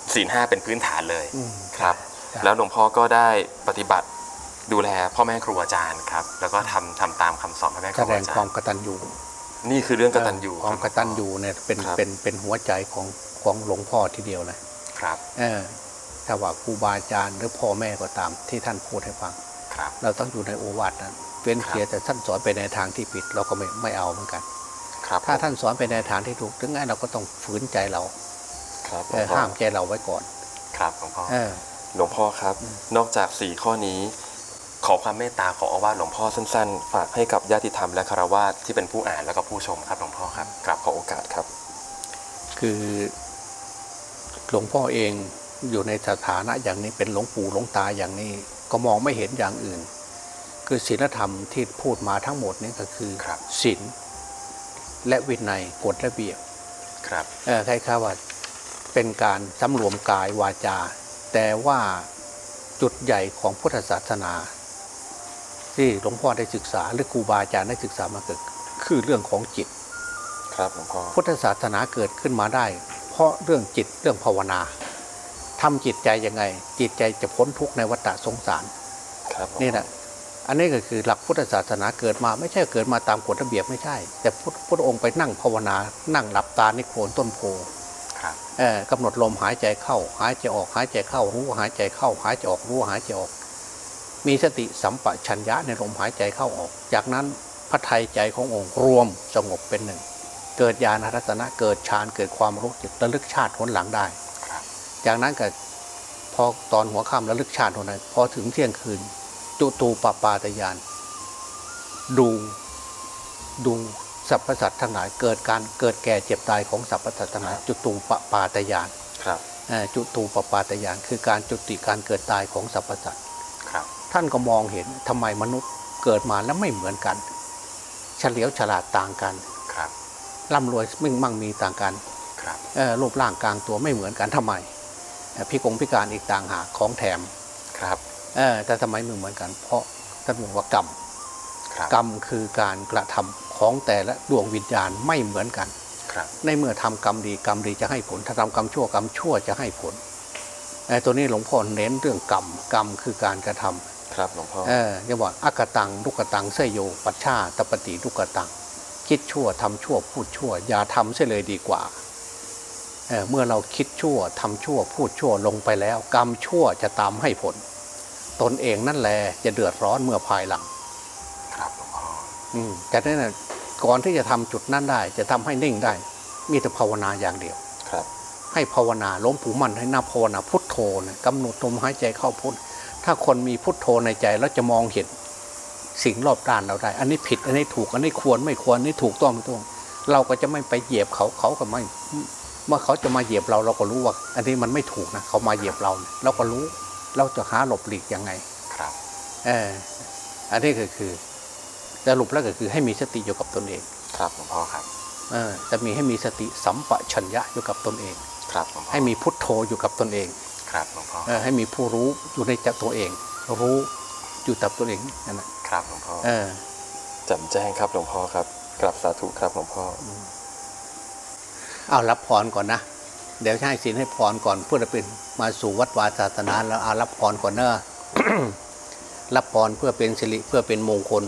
ศีลห้าเป็นพื้นฐานเลยครับแล้วหลวงพ่อก็ได้ปฏิบัติดูแลพ่อแม่ครูอาจารย์ครับแล้วก็ทำทำตามคำสอนพ่อแม่ครูอาจารย์แสดงความกตัญญูนี่คือเรื่องกตัญญูความกตัญญูเนี่ยเป็นเป็นเป็นหัวใจของของหลวงพ่อทีเดียวเลยครับเออถ้าว่าครูบาอาจารย์หรือพ่อแม่ก็ตามที่ท่านพูดให้ฟังเราต้องอยู่ในโอวาทนั้นเป็นเพียงแต่ท่านสอนไปในทางที่ผิดเราก็ไม่ไม่เอาเหมือนกันถ้าท่านสอนไปในทางที่ถูกถึงไงเราก็ต้องฝืนใจเราห้ามใจเราไว้ก่อนครับหลวงพ่อหลวงพ่อครับนอกจากสี่ข้อนี้ขอความเมตตาขออาวาสหลวงพ่อสั้นๆฝากให้กับญาติธรรมและคฤหัสถ์ที่เป็นผู้อ่านแล้วก็ผู้ชมครับหลวงพ่อครับกราบขอโอกาสครับคือหลวงพ่อเองอยู่ในสถานะอย่างนี้เป็นหลวงปู่หลวงตาอย่างนี้ก็มองไม่เห็นอย่างอื่นคือศีลธรรมที่พูดมาทั้งหมดนี้ก็คือศีลและวินัยกฎระเบียบครับเออใครข้าว่าเป็นการสำรวมกายวาจาแต่ว่าจุดใหญ่ของพุทธศาสนาที่หลวงพ่อได้ศึกษาหรือครูบาอาจารย์ได้ศึกษามาเกิดคือเรื่องของจิตครับหลวงพ่อพุทธศาสนาเกิดขึ้นมาได้เพราะเรื่องจิตเรื่องภาวนาทำจิตใจยังไงจิตใจจะพ้นทุกข์ในวัฏสงสารครับนี่แหละอันนี้ก็คือหลักพุทธศาสนาเกิดมาไม่ใช่เกิดมาตามกฎระเบียบไม่ใช่แต่พระองค์ไปนั่งภาวนานั่งหลับตาในโคนต้นโพกำหนดลมหายใจเข้าหายใจออกหายใจเข้ารู้หายใจเข้าหายใจออกรู้หายใจออกมีสติสัมปชัญญะในลมหายใจเข้าออกจากนั้นพระทัยใจขององค์รวมสงบเป็นหนึ่งเกิดญาณทัศนะเกิดฌานเกิดความรู้จิตระลึกชาติหนหลังได้จากนั้นก็พอตอนหัวค่ำระลึกชาติหนนั้นพอถึงเที่ยงคืนจุตูปปาตญาณดูดูสรรพสัตว์ทั้งหลายเกิดการเกิดแก่เจ็บตายของสรรพสัตว์ทั้งหลายจุตูปปาตญาณจุตูปปาตญาณคือการจุติการเกิดตายของสรรพสัตว์ท่านก็มองเห็นทำไมมนุษย์เกิดมาแล้วไม่เหมือนกันเฉลียวฉลาดต่างกันร่ำรวยมิ่งมั่งมีต่างกันรูปร่างกลางตัวไม่เหมือนกันทำไมพิกงพิการอีกต่างหากของแถมแต่ทำไมไม่เหมือนกันเพราะท่านบอกว่ากรรมกรรมคือการกระทำของแต่ละดวงวิญญาณไม่เหมือนกันในเมื่อทำกรรมดีกรรมดีจะให้ผลถ้าทำกรรมชั่วกรรมชั่วจะให้ผลไอ้ตัวนี้หลวงพ่อเน้นเรื่องกรรมกรรมคือการกระทำครับหลวงพ่อเออจะบอกอักตังลุกตังเสยโยปัชชาตปฏิลุกตังคิดชั่วทำชั่วพูดชั่วอย่าทำเสียเลยดีกว่า เ, เมื่อเราคิดชั่วทำชั่วพูดชั่วลงไปแล้วกรรมชั่วจะตามให้ผลตนเองนั่นแหละจะเดือดร้อนเมื่อภายหลังครับหลวงพ่ออืมแต่นั่นนะก่อนที่จะทำจุดนั้นได้จะทำให้นิ่งได้มีแต่ภาวนาอย่างเดียวครับให้ภาวนาล้มผูมันให้นับภาวนาพุทโธนะกำหนดลมหายใจเข้าพุทถ้าคนมีพุทโธในใจแล้วจะมองเห็นสิ่งรอบด้านเราได้อันนี้ผิดอันนี้ถูกอันนี้ควรไม่ควรอันนี้ถูกต้องไม่ต้องเราก็จะไม่ไปเหยียบเขาเขาก็ไม่เมื่อเขาจะมาเหยียบเราเราก็รู้ว่าอันนี้มันไม่ถูกนะเขามาเหยียบเราเราก็รู้เราจะหาหลบหลีกยังไงครับเอออันนี้ก็คือสรุปแล้วก็คือให้มีสติอยู่กับตนเองครับหลวงพ่อครับเออจะมีให้มีสติสัมปชัญญะอยู่กับตนเองครับหลวงพ่อให้มีพุทโธอยู่กับตนเองครับหลวงพ่อเออให้มีผู้รู้อยู่ในจักตัวเองรู้อยู่กับตัวเองนั่นแหละครับหลวงพ่อเออแจ่มแจ้งครับหลวงพ่อครับกราบสาธุครับหลวงพ่อเอารับพรก่อนนะเดี๋ยวให้ศีลให้พรก่อนเพื่อจะเป็นมาสู่วัดวาศาสนาแล้วเอารับพรก่อนเนอะ รับพรเพื่อเป็นสิริเพื่อเป็นมงคล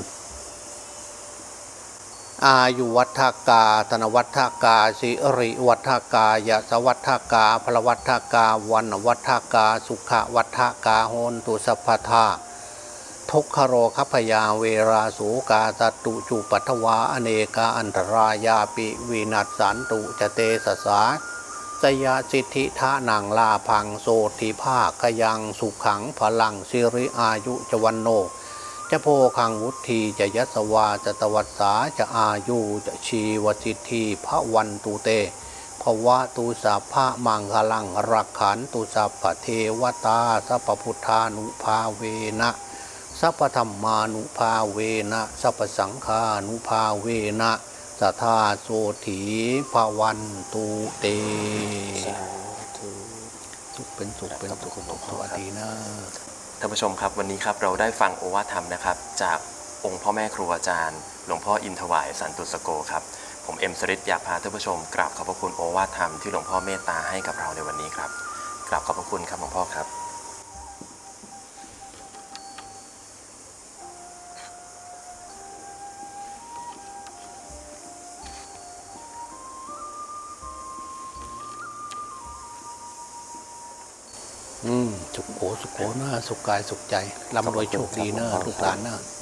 อายุวัฏกาธนวัฏกาสิริวัฏกายะสวัฏกาพลวัฏกาวันวัฏกาสุขวัฏกาโหนตุสัพพทาทุกขโรคัพยาเวราสูกาสัตตุจุปัทวาอเนกาอันตรายาปิวินัสสันตุจเตสสาสยาสิทธิทานังลาพังโสติภาคยังสุขังพลังสิริอายุจวันโนจะโพคังวุธีจะยัสวาจะตวัสสาจะอายุจะชีวสิทธิพระวันตุเตภวะตุสัพพะมังคลังรักขันตุสัพพเทวตาสัพพพุทธานุภาเวนะสัพพธรรมานุภาเวนะสัพพสังฆานุภาเวนะสัทธาโสถีภวันตุเตสุขเป็นสุขเป็นสุขสวัสดีนะท่านผู้ชมครับวันนี้ครับเราได้ฟังโอวาทธรรมนะครับจากองค์พ่อแม่ครูอาจารย์หลวงพ่ออินทวายสันตุสโกครับผมเอ็มสริตอยากพาท่านผู้ชมกราบขอบพระคุณโอวาทธรรมที่หลวงพ่อเมตตาให้กับเราในวันนี้ครับกราบขอบพระคุณครับหลวงพ่อครับอืมสุขโขสุขโขนะสุขกายสุขใจร่ำรวยโชคดีนะลูกหลานนะ